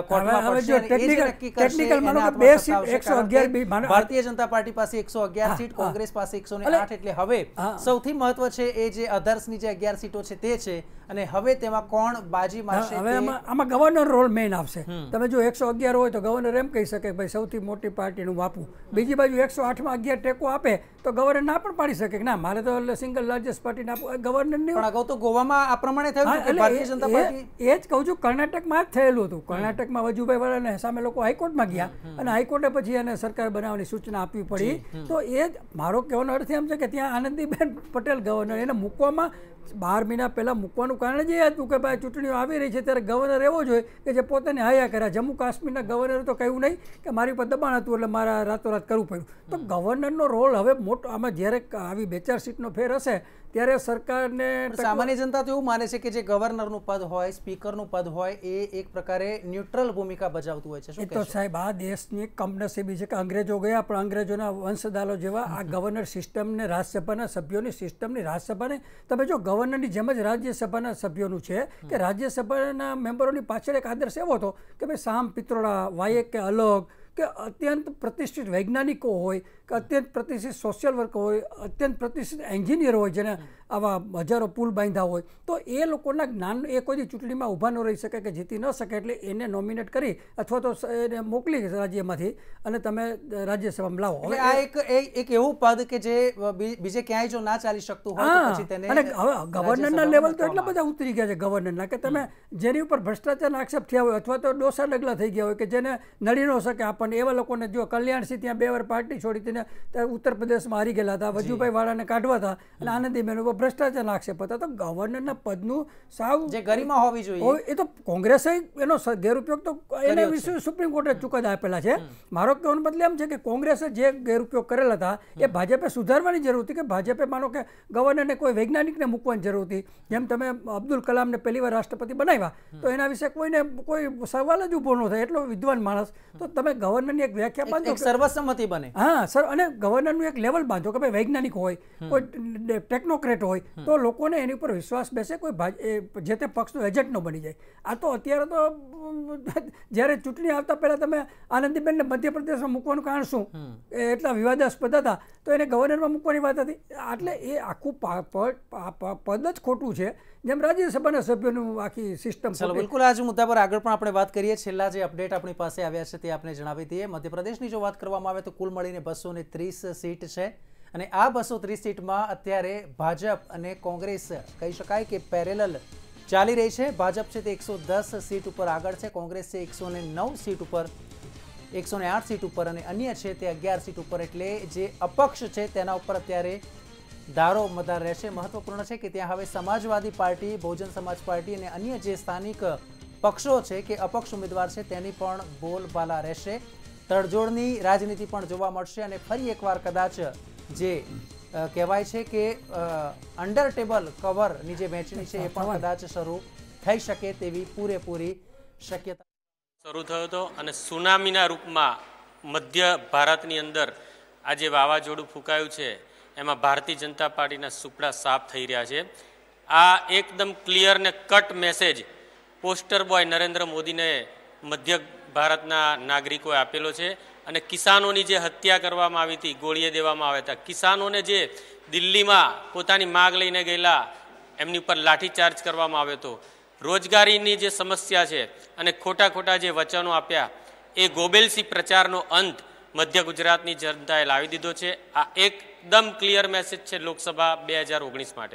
ભારતીય જનતા પાર્ટી પાસે 111 સીટ, કોંગ્રેસ પાસે 108. એટલે હવે સૌથી મહત્વ છે એ જે અધર્સની જે 11 સીટો છે તે છે અને હવે તેમાં કોણ બાજી મારશે. હવે આમાં ગવર્નર રોલ મેઇન આવશે. તમે જો 111 હોય તો ગવર્નર એમ કહી શકે ભાઈ સૌથી મોટી પાર્ટીનું બાપુ. બીજી બાજુ 108માં 11 ટેકો આપે તો ગવર્નર ના પણ પાડી શકે કે ના મારે તો સિંગલ લાર્જેસ્ટ પાર્ટીને આપવું. ગવર્નર નહીં. પણ અગાઉ તો ગોવામાં આ પ્રમાણે થયું કે ભારતીય જનતા પાર્ટી, એ જ કહું છું કર્ણાટકમાં જ થયેલું હતું. કર્ણાટકમાં વજુભાઈ વાળાને સામે લોકો હાઈકોર્ટમાં ગયા અને હાઈકોર્ટે પછી એને સરકાર બનાવવાની સૂચના આપવી પડી. તો એ જ મારો કહેવાનો અર્થ એમ છે કે ત્યાં આનંદીબેન પટેલ ગવર્નર એને મૂકવામાં 12 મહિના પહેલાં મૂકવાનું કારણ જ એ હતું કે ભાઈ ચૂંટણીઓ આવી રહી છે ત્યારે ગવર્નર એવો જોઈએ કે જે પોતાને હાયા કર્યા. જમ્મુ કાશ્મીરના ગવર્નરે તો કહ્યું નહીં કે મારી પર દબાણ હતું એટલે મારા રાતોરાત કરવું પડ્યું. તો ગવર્નરનો રોલ હવે મોટો. આમાં જ્યારે આવી 2-4 સીટનો ફેર હશે ત્યારે સરકારને સામાન્ય જનતા તો એવું માને છે કે જે ગવર્નરનું પદ હોય, સ્પીકરનું પદ હોય એ એક પ્રકારે ન્યુટ્રલ ભૂમિકા ભજવતું હોય છે. એ તો સાહેબ આ દેશની કમનસીબી છે કે અંગ્રેજો ગયા પણ અંગ્રેજોના વંશદાલો જેવા આ ગવર્નર સિસ્ટમને, રાજ્યસભાના સભ્યોની સિસ્ટમની, રાજ્યસભાને તમે જો ગવર્નરની જેમ જ રાજ્યસભાના સભ્યોનું છે કે રાજ્યસભાના મેમ્બરોની પાછળ એક આદર્શ એવો હતો કે ભાઈ સામ પિત્રોડા, વાયક કે અલોગ કે અત્યંત પ્રતિષ્ઠિત વૈજ્ઞાનિકો હોય કે અત્યંત પ્રતિષ્ઠિત સોશિયલ વર્કર હોય, અત્યંત પ્રતિષ્ઠિત એન્જિનિયર હોય જેને આવા હજારો પુલ બાંધ્યા હોય, તો એ લોકોના જ્ઞાન એ કોઈ ચૂંટણીમાં ઊભા ન રહી શકે કે જીતી ન શકે. એટલે એને નોમિનેટ કરી અથવા તો એને મોકલી રાજ્યમાંથી અને તમે રાજ્યસભામાં લાવો. હવે આ એક એવું પદ કે જે બીજે ક્યાંય જો ના ચાલી શકતું હોય તો પછી તેને. અને હવે ગવર્નરના લેવલ તો એટલા બધા ઉતરી ગયા છે ગવર્નરના કે તમે જેની ઉપર ભ્રષ્ટાચારના આક્ષેપ થયા હોય અથવા તો ડોસા ડગલા થઈ ગયા હોય કે જેને નડી ન શકે પણ એવા લોકોને જો કલ્યાણસિંહ ત્યાં 2 વાર પાર્ટી છોડી તેને ઉત્તર પ્રદેશમાં હારી ગયેલા હતા, વજુભાઈ વાળાને કાઢવા હતા અને આનંદીબેન ઉપર ભ્રષ્ટાચારના આક્ષેપ હતા. તો ગવર્નરના પદનું સાવ જે ગરિમા હોવી જોઈએ એ તો કોંગ્રેસે એનો ગેરઉપયોગ તો એના વિશે સુપ્રીમ કોર્ટે ચુકાદા આપેલા છે. મારો કહેવાનો મતલબ એમ છે કે કોંગ્રેસે જે ગેરઉપયોગ કરેલા હતા એ ભાજપે સુધારવાની જરૂર હતી, કે ભાજપે માનો કે ગવર્નરને કોઈ વૈજ્ઞાનિકને મૂકવાની જરૂર હતી. જેમ તમે અબ્દુલ કલામને પહેલી વાર રાષ્ટ્રપતિ બનાવ્યા તો એના વિશે કોઈને કોઈ સવાલ જ ઊભો ન થાય, એટલો વિદ્વાન માણસ. તો તમે ગવર્નરની એક વ્યાખ્યા બાંધો, સર્વસંમતિ બને. હા સર, અને ગવર્નરનું એક લેવલ બાંધો કે ભાઈ વૈજ્ઞાનિક હોય, કોઈ ટેકનોક્રેટ હોય, તો લોકોને એની ઉપર વિશ્વાસ બેસે, કોઈ જે તે પક્ષનો એજન્ટ ન બની જાય. આ તો અત્યારે તો જ્યારે ચૂંટણી આવતા પહેલાં તમે આનંદીબેનને મધ્યપ્રદેશમાં મૂકવાનું કારણ શું? એટલા વિવાદાસ્પદ હતા તો એને ગવર્નરમાં મૂકવાની વાત હતી. એટલે એ આખું પદ જ ખોટું છે, જેમ રાજ્યસભાના સભ્યોનું આખી સિસ્ટમ. ચલો, બિલકુલ આ જ મુદ્દા પર આગળ પણ આપણે વાત કરીએ. છેલ્લા જે અપડેટ આપણી પાસે આવ્યા છે તે આપણે જણાવી દઈએ. મધ્યપ્રદેશની જો વાત કરવામાં આવે તો કુલ મળીને 230 સીટ છે અને આ 230 સીટમાં અત્યારે ભાજપ અને કોંગ્રેસ કહી શકાય કે પેરેલલ ચાલી રહી છે. ભાજપ છે તે 110 સીટ ઉપર આગળ છે, કોંગ્રેસ છે 109 સીટ ઉપર, 108 સીટ ઉપર અને અન્ય છે તે 11 સીટ ઉપર. એટલે જે અપક્ષ છે તેના ઉપર અત્યારે દારો મદાર રહેશે. મહત્વપૂર્ણ છે કે ત્યાં હવે સમાજવાદી પાર્ટી, બહુજન સમાજ પાર્ટી અને અન્ય જે સ્થાનિક પક્ષો છે કે અપક્ષ ઉમેદવાર છે તેની પણ બોલબાલા રહેશે. તડજોડની રાજનીતિ પણ જોવા મળશે અને ફરી એકવાર કદાચ જે કહેવાય છે કે અંડર ટેબલ કવરની જે વહેંચણી છે એ પણ કદાચ શરૂ થઈ શકે તેવી પૂરેપૂરી શક્યતા શરૂ થયો હતો. અને સુનામીના રૂપમાં મધ્ય ભારતની અંદર આ જે વાવાઝોડું ફૂંકાયું છે એમાં ભારતીય જનતા પાર્ટીના સુપડા સાફ થઈ રહ્યા છે. આ એકદમ ક્લિયર ને cut message poster boy Narendra મોદીને મધ્ય ભારતના નાગરિકોએ આપેલો છે. અને કિસાનોની જે હત્યા કરવામાં આવી હતી, ગોળીએ દેવામાં આવ્યા હતા, કિસાનોને જે દિલ્હીમાં પોતાની માગ લઈને ગયેલા એમની ઉપર લાઠીચાર્જ કરવામાં આવ્યો હતો, રોજગારીની જે સમસ્યા છે અને ખોટા જે વચનો આપ્યા, એ ગોબેલસી પ્રચારનો અંત મધ્ય ગુજરાતની જનતાએ લાવી દીધો છે. આ એકદમ ક્લિયર મેસેજ છે લોકસભા 2019 માટે.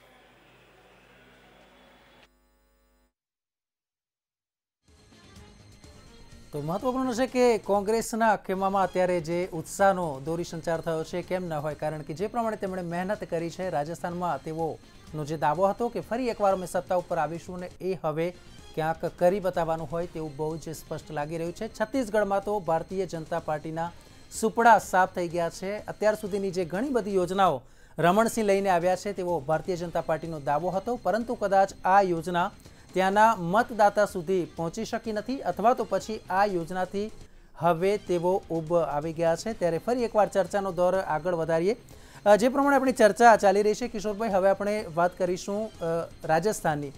તો મહત્વપૂર્ણ છે કે કોંગ્રેસના ખેમામાં અત્યારે જે ઉત્સાહનો દોરી સંચાર થયો છે કેમ ન હોય, કારણ કે જે પ્રમાણે તેમણે મહેનત કરી છે રાજસ્થાનમાં, તેઓનો જે દાવો હતો કે ફરી એકવાર અમે સત્તા ઉપર આવીશું ને એ હવે ક્યાંક કરી બતાવવાનું હોય તેવું બહુ જ સ્પષ્ટ લાગી રહ્યું છે. છત્તીસગઢમાં તો ભારતીય જનતા પાર્ટીના સુપડા સાફ થઈ ગયા છે. અત્યાર સુધીની જે ઘણી બધી યોજનાઓ રમણસિંહ લઈને આવ્યા છે તેવો ભારતીય જનતા પાર્ટીનો દાવો હતો, પરંતુ કદાચ આ યોજના ત્યાંના મતદાતા સુધી પહોંચી શકી નથી અથવા તો પછી આ યોજનાથી હવે તેઓ ઊભ આવી ગયા છે. ત્યારે ફરી એકવાર ચર્ચાનો દોર આગળ વધારીએ. જે પ્રમાણે આપણી ચર્ચા ચાલી રહી છે કિશોરભાઈ, હવે આપણે વાત કરીશું રાજસ્થાનની.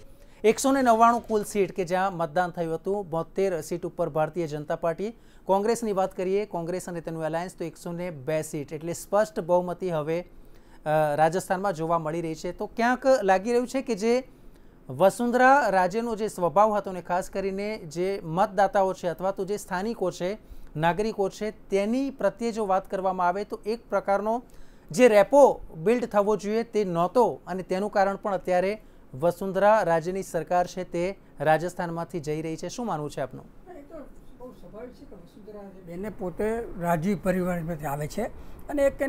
199 કુલ સીટ કે જ્યાં મતદાન થયું હતું, 72 સીટ ઉપર ભારતીય જનતા પાર્ટી. કોંગ્રેસની વાત કરીએ, કોંગ્રેસ અને તેનું એલાયન્સ, તો 102 સીટ, એટલે સ્પષ્ટ બહુમતી હવે રાજસ્થાનમાં જોવા મળી રહી છે. તો ક્યાંક લાગી રહ્યું છે કે જે વસુંધરા રાજ્યનો જે સ્વભાવ હતો ને ખાસ કરીને જે મતદાતાઓ છે અથવા તો જે સ્થાનિકો છે, નાગરિકો છે, તેની પ્રત્યે જો વાત કરવામાં આવે તો એક પ્રકારનો જે રેપો બિલ્ડ થવો જોઈએ તે નહોતો અને તેનું કારણ પણ અત્યારે વસુંધરા રાજ્યની સરકાર છે તે રાજસ્થાનમાંથી જઈ રહી છે. શું માનવું છે આપનું? બહુ સ્વાભાવિક છે કે વસુંધરા બેને પોતે રાજવી પરિવારમાંથી આવે છે અને એક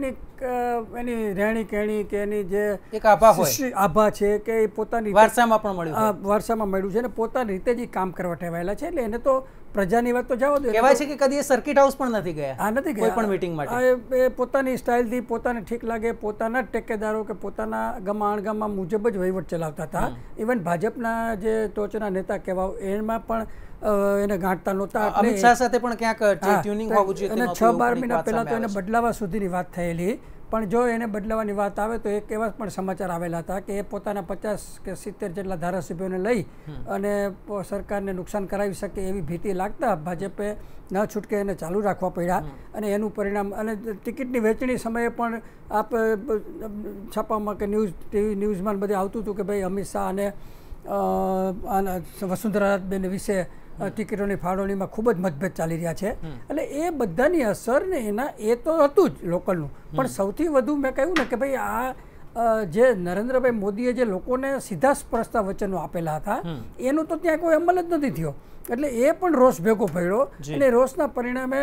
એની રહેણી કહેણી કે એની જે એક આભા છે કે એ પોતાની વારસામાં પણ મળ્યું, વારસામાં મળ્યું છે અને પોતાની રીતે જ કામ કરવા ટેવાયેલા છે. એટલે એને તો પ્રજાની વાત તો જવા દો, કહેવાય છે કે કદી સર્કિટ હાઉસ પણ નથી ગયા. હા, નથી ગયા કોઈ પણ મીટિંગ માટે. એ પોતાની સ્ટાઇલથી પોતાને ઠીક લાગે પોતાના જ ટેકેદારો કે પોતાના ગામમાં અણગામમાં મુજબ જ વહીવટ ચલાવતા હતા. ઇવન ભાજપના જે ટોચના નેતા કહેવાય એમાં પણ એને ગાંઠતા નહોતા. અમિત શાહ સાથે પણ ક્યાંક ટ્યુનિંગ હોવું જોઈએ અને 6-12 મહિના પહેલા તો એને બદલાવા સુધીની વાત થયેલી, પણ જો એને બદલાવાની વાત આવે તો એક એવા પણ સમાચાર આવેલા હતા કે એ પોતાના 50 કે 70 જેટલા ધારાસભ્યોને લઈ અને સરકારને નુકસાન કરાવી શકે એવી ભીતિ લાગતા ભાજપે ન છૂટકે એને ચાલુ રાખવા પડ્યા. અને એનું પરિણામ અને ટિકિટની વહેંચણી સમયે પણ આપ છાપામાં કે ટીવી ન્યૂઝમાં બધે આવતું હતું કે ભાઈ અમિત શાહ અને વસુંધરાબેન વિશે ટિકિટોની ફાળવણીમાં ખૂબ જ મતભેદ ચાલી રહ્યા છે. એટલે એ બધાની અસર ને એના એ તો હતું જ લોકલનું, પણ સૌથી વધુ મેં કહ્યું ને કે ભાઈ જે નરેન્દ્રભાઈ મોદીએ જે લોકોને સીધા સ્પર્શતા વચનો આપેલા હતા એનું તો ત્યાં કોઈ અમલ જ નથી થયો, એટલે એ પણ રોષ ભેગો પડ્યો અને રોષના પરિણામે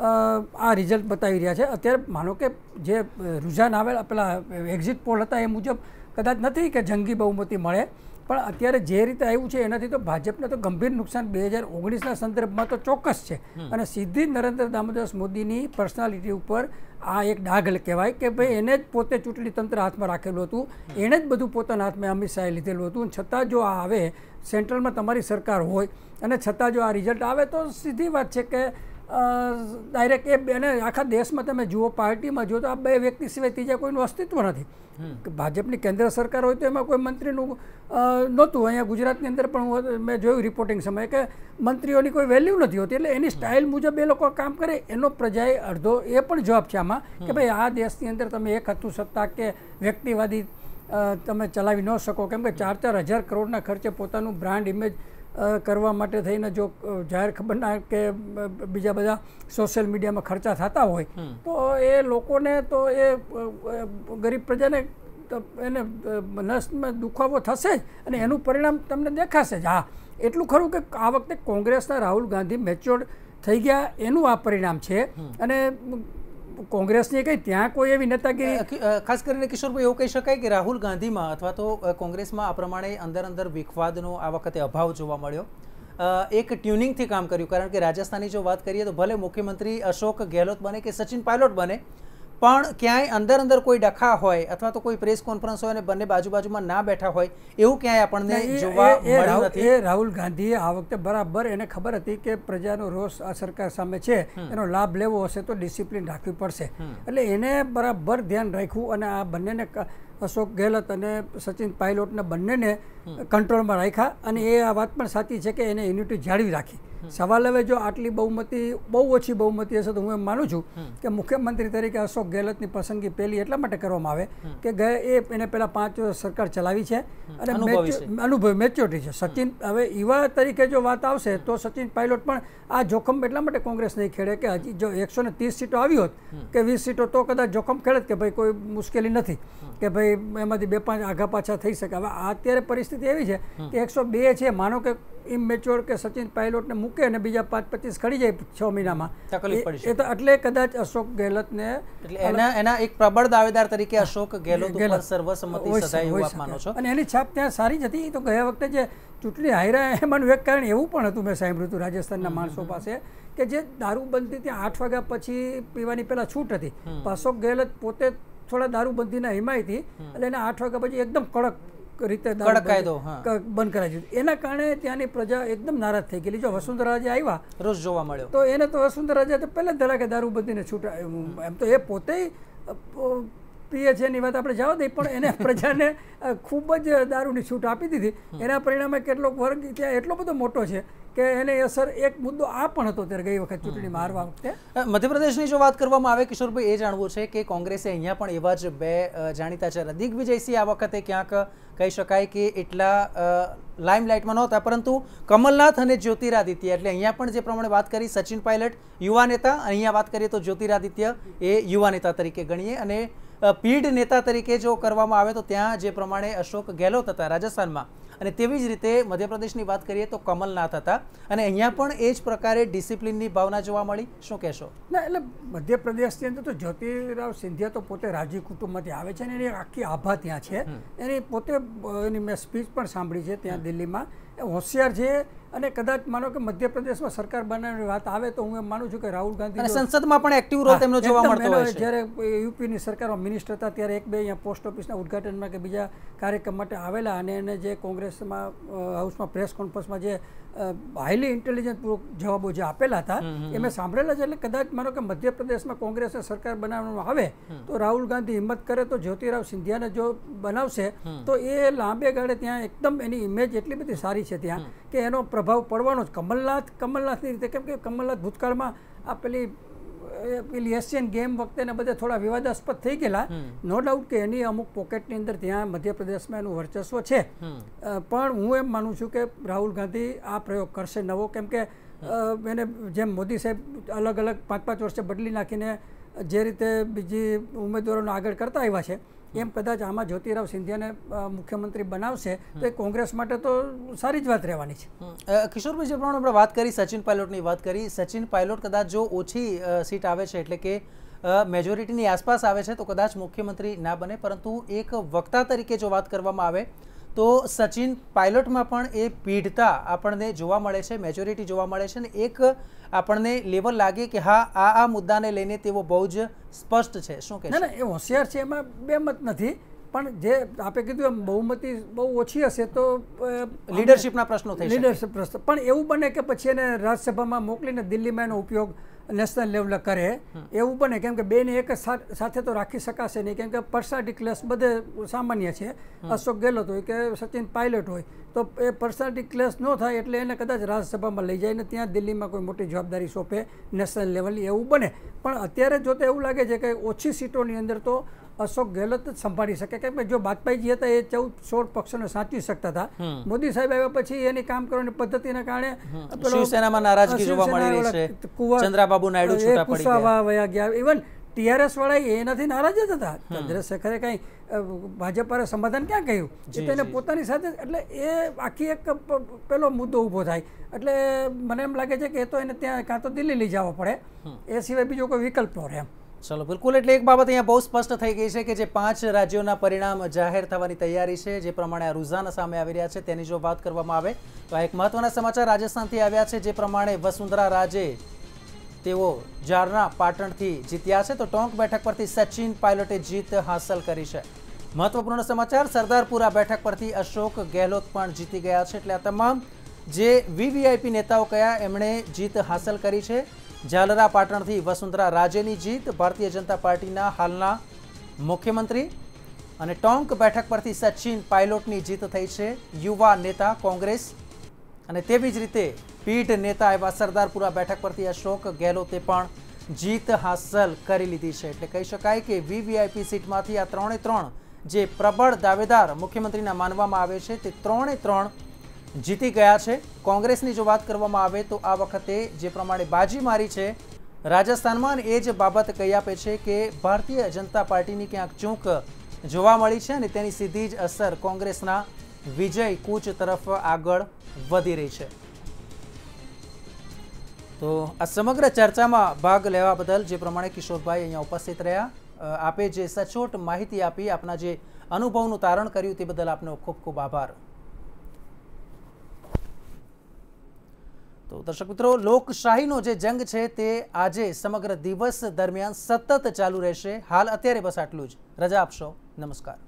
આ રિઝલ્ટ બતાવી રહ્યા છે. અત્યારે માનો કે જે રુઝાન આવેલા પેલા એક્ઝિટ પોલ હતા એ મુજબ કદાચ નથી કે જંગી બહુમતી મળે, પણ અત્યારે જે રીતે આવ્યું છે એનાથી તો ભાજપને તો ગંભીર નુકસાન 2019ના સંદર્ભમાં તો ચોક્કસ છે. અને સીધી નરેન્દ્ર દામોદરદાસ મોદીની પર્સનાલિટી ઉપર આ એક ડાઘ કહેવાય કે ભાઈ એને જ પોતે ચૂંટણી તંત્ર હાથમાં રાખેલું હતું, એણે જ બધું પોતાના હાથમાં અમિત શાહે લીધેલું હતું. છતાં જો આ આવે, સેન્ટ્રલમાં તમારી સરકાર હોય અને છતાં જો આ રિઝલ્ટ આવે તો સીધી વાત છે કે ડાયરેક્ટ એને આખા દેશમાં તમે જુઓ, પાર્ટીમાં જુઓ તો આ બે વ્યક્તિ સિવાય ત્રીજા કોઈનું અસ્તિત્વ નથી. ભાજપની કેન્દ્ર સરકાર હોય તો એમાં કોઈ મંત્રીનું નહોતું. અહીંયા ગુજરાતની અંદર પણ મેં જોયું રિપોર્ટિંગ સમયે કે મંત્રીઓની કોઈ વેલ્યુ નથી હોતી, એટલે એની સ્ટાઇલ મુજબ એ લોકો કામ કરે એનો પ્રજાએ અડધો એ પણ જવાબ છે આમાં કે ભાઈ આ દેશની અંદર તમે એક હતું સત્તા કે વ્યક્તિવાદી તમે ચલાવી ન શકો, કેમ કે 4-4 હજાર કરોડના ખર્ચે પોતાનું બ્રાન્ડ ઇમેજ કરવા માટે થઈને જો જાહેર ખબરના કે બીજા બધા સોશિયલ મીડિયામાં ખર્ચા થતા હોય તો એ લોકોને તો એ ગરીબ પ્રજાને એને નસમાં દુખાવો થશે જ અને એનું પરિણામ તમને દેખાશે જ. હા, એટલું ખરું કે આ વખતે કોંગ્રેસના રાહુલ ગાંધી મેચ્યોર્ડ થઈ ગયા એનું આ પરિણામ છે. અને કોંગ્રેસની કંઈ ત્યાં કોઈ એવી નેતાગીરી, ખાસ કરીને કિશોરભાઈ એવું કહી શકાય કે રાહુલ ગાંધીમાં અથવા તો કોંગ્રેસમાં આ પ્રમાણે અંદર વિખવાદનો આ વખતે અભાવ જોવા મળ્યો. એક ટ્યુનિંગથી કામ કર્યું, કારણ કે રાજસ્થાનની જો વાત કરીએ તો ભલે મુખ્યમંત્રી અશોક ગેહલોત બને કે સચિન પાયલોટ બને, પણ ક્યાંય અંદર કોઈ ડખા હોય અથવા તો કોઈ પ્રેસ કોન્ફરન્સ હોય અને બંને બાજુમાં ના બેઠા હોય એવું ક્યાંય આપણને જોવા મળ્યું નથી. રાહુલ ગાંધીએ આ વખતે બરાબર એને ખબર હતી કે પ્રજાનો રોષ આ સરકાર સામે છે, એનો લાભ લેવો હશે તો ડિસિપ્લિન રાખવી પડશે, એટલે એને બરાબર ધ્યાન રાખ્યું અને આ બંનેને અશોક ગેહલોત અને સચિન પાયલોટને બંનેને કંટ્રોલમાં રાખ્યા. અને એ આ વાત પણ સાચી છે કે એને યુનિટી જાળવી રાખી. સવાલ હવે જો આટલી બહુમતી, બહુ ઓછી બહુમતી હશે તો હું એમ માનું છું કે મુખ્યમંત્રી તરીકે અશોક ગેહલોતની પસંદગી પહેલી એટલા માટે કરવામાં આવે કે એને પહેલાં 5 વર્ષ સરકાર ચલાવી છે અને અનુભવી મેચ્યોરિટી છે. સચિન હવે યુવા તરીકે જો વાત આવશે તો સચિન પાયલોટ પણ આ જોખમ એટલા માટે કોંગ્રેસ નહીં ખેડે કે હજી જો 130 સીટો આવી હોત કે 20 સીટો તો કદાચ જોખમ ખેડે કે ભાઈ કોઈ મુશ્કેલી નથી કે ભાઈ એમાંથી 2-5 આગા પાછા થઈ શકે. હવે અત્યારે પરિસ્થિતિ એવી છે કે 102 છે, માનો કે ઇમેચ્યોર કે સચિન પાયલોટને મૂકે અને બીજા 5-25 ખડી જાય 6 મહિનામાં, એ તો એટલે કદાચ અશોક ગેહલોતને એના એક પ્રબળ દાવેદાર તરીકે અશોક ગેહલોત ઉપર સર્વસંમતિ સધાય એવું આપ માનો છો. અને એની છાપ ત્યાં સારી જ હતી. તો ગયા વખતે જે ચૂંટણી હાર્યા એમાંનું એક કારણ એવું પણ હતું, મેં સાંભળ્યું હતું રાજસ્થાનના માણસો પાસે, કે જે દારૂબંધી ત્યાં 8 વાગ્યા પછી પીવાની પહેલાં છૂટ હતી. અશોક ગેહલોત પોતે થોડા દારૂબંધીના હિમાયતી, એટલે એને 8 વાગ્યા પછી એકદમ કડક રીતે બંધ કરાવી દીધું. એના કારણે ત્યાંની પ્રજા એકદમ નારાજ થઈ ગયેલી. જો વસુંધરા રાજે આવ્યા રોજ જોવા મળ્યો તો એને તો વસુંધરા રાજે તો પહેલા જ ધરાકે દારૂબંધીને છૂટ, એમ તો એ પોતે પીએ છે એની વાત આપણે જવા દઈએ, પણ એને પ્રજાને ખૂબ જ દારૂની છૂટ આપી દીધી. એના પરિણામે કેટલોક વર્ગ ત્યાં એટલો બધો મોટો છે કે એને અસર, એક મુદ્દો આ પણ હતો ત્યારે ગઈ વખત ચૂંટણીમાં હારવા વખતે. મધ્યપ્રદેશની જો વાત કરવામાં આવે કિશોરભાઈ, એ જાણવું છે કે કોંગ્રેસે અહીંયા પણ એવા જ 2 જાણીતા ચહેરા, દિગ્વિજયસિંહ આ વખતે ક્યાંક કહી શકાય કે એટલા લાઇમલાઇટમાં નહોતા, પરંતુ કમલનાથ અને જ્યોતિરાદિત્ય, એટલે અહીંયા પણ જે પ્રમાણે વાત કરી સચિન પાયલટ યુવા નેતા, અહીંયા વાત કરીએ તો જ્યોતિરાદિત્ય એ યુવા નેતા તરીકે ગણીએ, અને પીઢ નેતા તરીકે જો કરવામાં આવે તો ત્યાં જે પ્રમાણે અશોક ગેહલોત હતા રાજસ્થાનમાં, અને તેવી જ રીતે મધ્યપ્રદેશની વાત કરીએ તો કમલનાથ હતા, અને અહીંયા પણ એ જ પ્રકારે ડિસિપ્લિનની ભાવના જોવા મળી. શું કહેશો? ના, એટલે મધ્યપ્રદેશની અંદર તો જ્યોતિરાવ સિંધિયા તો પોતે રાજી કુટુંબમાંથી આવે છે અને એની આખી આભા ત્યાં છે. એની પોતે એની મેં સ્પીચ પણ સાંભળી છે ત્યાં દિલ્હીમાં. એ હોશિયાર છે અને કદાચ માનો કે મધ્યપ્રદેશમાં સરકાર બનાવવાની વાત આવે તો હું એમ માનું છું કે રાહુલ ગાંધી સંસદમાં પણ એક્ટિવ રોલ તેમનો જોવા મળતો હોય છે. જ્યારે યુપીની સરકારમાં મિનિસ્ટર હતા ત્યારે 1-2 અહીંયા પોસ્ટ ઓફિસના ઉદઘાટનમાં કે બીજા કાર્યક્રમ માટે આવેલા, અને એને જે કોંગ્રેસમાં હાઉસમાં પ્રેસ કોન્ફરન્સમાં જે હાઈલી ઇન્ટેલિજન્ટ જવાબો જે આપેલા હતા એ મેં સાંભળેલા છે. એટલે કદાચ માનો કે મધ્યપ્રદેશમાં કોંગ્રેસને સરકાર બનાવવામાં આવે તો રાહુલ ગાંધી હિંમત કરે તો જ્યોતિરાવ સિંધિયાને જો બનાવશે તો એ લાંબે ગાળે ત્યાં એકદમ એની ઇમેજ એટલી બધી સારી છે ત્યાં કે એનો પ્રભાવ પડવાનો જ. કમલનાથની રીતે, કેમ કે કમલનાથ ભૂતકાળમાં આ પેલી એશિયન ગેમ વખતે ને બધે થોડા વિવાદાસ્પદ થઈ ગયેલા, નો ડાઉટ કે એની અમુક પોકેટની અંદર ત્યાં મધ્યપ્રદેશમાં એનું વર્ચસ્વ છે, પણ હું એમ માનું છું કે રાહુલ ગાંધી આ પ્રયોગ કરશે નવો, કેમ કે એને જેમ મોદી સાહેબ અલગ અલગ 5-5 વર્ષે બદલી નાખીને જે રીતે બીજી ઉમેદવારોને આગળ કરતા આવ્યા છે એમ કદાચ આમાં જ્યોતિરાવ સિંધિયાને મુખ્યમંત્રી બનાવશે તો એ કોંગ્રેસ માટે તો સારી જ વાત રહેવાની છે. કિશોરભાઈ, જે પ્રમાણે આપણે વાત કરી સચિન પાયલોટની વાત કરી, સચિન પાયલોટ કદાચ જો ઓછી સીટ આવે છે એટલે કે મેજોરિટીની આસપાસ આવે છે તો કદાચ મુખ્યમંત્રી ના બને, પરંતુ એક વક્તા તરીકે જો વાત કરવામાં આવે તો સચિન પાયલોટમાં પણ એ પીઢતા આપણને જોવા મળે છે, મેજોરિટી જોવા મળે છે ને એક આપણને લેવલ લાગે કે હા આ મુદ્દાને લઈને તેઓ બહુ જ સ્પષ્ટ છે. શું કહે? ના, એ હોશિયાર છે, એમાં બે મત નથી, પણ જે આપણે કીધું એમ બહુમતી બહુ ઓછી હશે તો લીડરશીપના પ્રશ્નો થઈ શકે. લીડરશીપ પ્રશ્ન પણ એવું બને કે પછી એને રાજ્યસભામાં મોકલીને દિલ્હીમાં એનો ઉપયોગ નેશનલ લેવલે કરે એવું બને, કેમ કે બેને એક સાથે તો રાખી શકાશે નહીં, કેમ કે પર્સનાલિટી ક્લેશ બધે સામાન્ય છે. અશોક ગેહલોત હોય કે સચિન પાયલોટ હોય તો એ પર્સનાલિટી ક્લેશ ન થાય એટલે એને કદાચ રાજ્યસભામાં લઈ જાય ને ત્યાં દિલ્હીમાં કોઈ મોટી જવાબદારી સોંપે નેશનલ લેવલની, એવું બને. પણ અત્યારે જોતા એવું લાગે છે કે ઓછી સીટોની અંદર તો અશોક ગેહલોત જ સંભાળી શકે, કેમ કે જો વાજપેયીજી હતા એ 14-16 પક્ષોને સાચવી શકતા હતા. મોદી સાહેબ આવ્યા પછી એની કામ કરવાની પદ્ધતિના કારણે શિવસેનામાં નારાજગી જોવા મળી રહી છે. ચંદ્રાબાબુ નાયડુ છૂટા પડી ગયા, વયા ગયા. ઇવન ટીઆરએસ વાળા એનાથી નારાજ જ હતા. ચંદ્રશેખરે કઈ ભાજપાએ સમાધાન ક્યાં કહ્યું એ તો એને પોતાની સાથે, એટલે એ આખી એક પેલો મુદ્દો ઊભો થાય. એટલે મને એમ લાગે છે કે એ તો એને ત્યાં કાં તો દિલ્હી લઈ જવા પડે, એ સિવાય બીજો કોઈ વિકલ્પ ન રહે એમ. ચલો, બિલકુલ. એટલે એક બાબત અહીંયા બહુ સ્પષ્ટ થઈ ગઈ છે કે જે 5 રાજ્યોના પરિણામ જાહેર થવાની તૈયારી છે, જે પ્રમાણે આ રૂઝાન સામે આવી રહ્યા છે તેની જો વાત કરવામાં આવે તો આ એક મહત્વના સમાચાર રાજસ્થાનથી આવ્યા છે, જે પ્રમાણે વસુંધરા રાજે તેઓ જારના પાટણથી જીત્યા છે તો ટોંક બેઠક પરથી સચિન પાયલોટે જીત હાંસલ કરી છે. મહત્વપૂર્ણ સમાચાર, સરદારપુરા બેઠક પરથી અશોક ગેહલોત પણ જીતી ગયા છે. એટલે આ તમામ જે વીવીઆઈપી નેતાઓ કયા એમણે જીત હાંસલ કરી છે. ઝાલરા પાટણથી વસુંધરા રાજેની જીત, ભારતીય જનતા પાર્ટીના હાલના મુખ્યમંત્રી, અને ટોંક બેઠક પરથી સચિન પાયલોટની જીત થઈ છે, યુવા નેતા કોંગ્રેસ. અને તેવી જ રીતે પીઢ નેતા એવા સરદારપુરા બેઠક પરથી અશોક ગેહલોતે પણ જીત હાંસલ કરી લીધી છે. એટલે કહી શકાય કે વીવીઆઈપી સીટમાંથી આ 3 જે પ્રબળ દાવેદાર મુખ્યમંત્રીના માનવામાં આવે છે તે 3 જીતી ગયા છે. કોંગ્રેસની જો વાત કરવામાં આવે તો આ વખતે જે પ્રમાણે બાજી મારી છે રાજસ્થાનમાં, એ જ બાબત કહી આપે છે કે ભારતીય જનતા પાર્ટીની ક્યાંક ચૂક જોવા મળી છે અને તેની સીધી જ અસર કોંગ્રેસના વિજય કૂચ તરફ આગળ વધી રહી છે. તો આ સમગ્ર ચર્ચામાં ભાગ લેવા બદલ જે પ્રમાણે કિશોરભાઈ અહીંયા ઉપસ્થિત રહ્યા, આપે જે સચોટ માહિતી આપી, આપના જે અનુભવનું તારણ કર્યું તે બદલ આપનો ખૂબ ખૂબ આભાર. તો દર્શક મિત્રો, લોકશાહીનો જે જંગ છે તે આજે સમગ્ર દિવસ દરમિયાન સતત ચાલુ રહેશે. હાલ અત્યારે બસ આટલું જ. રજા આપશો. નમસ્કાર.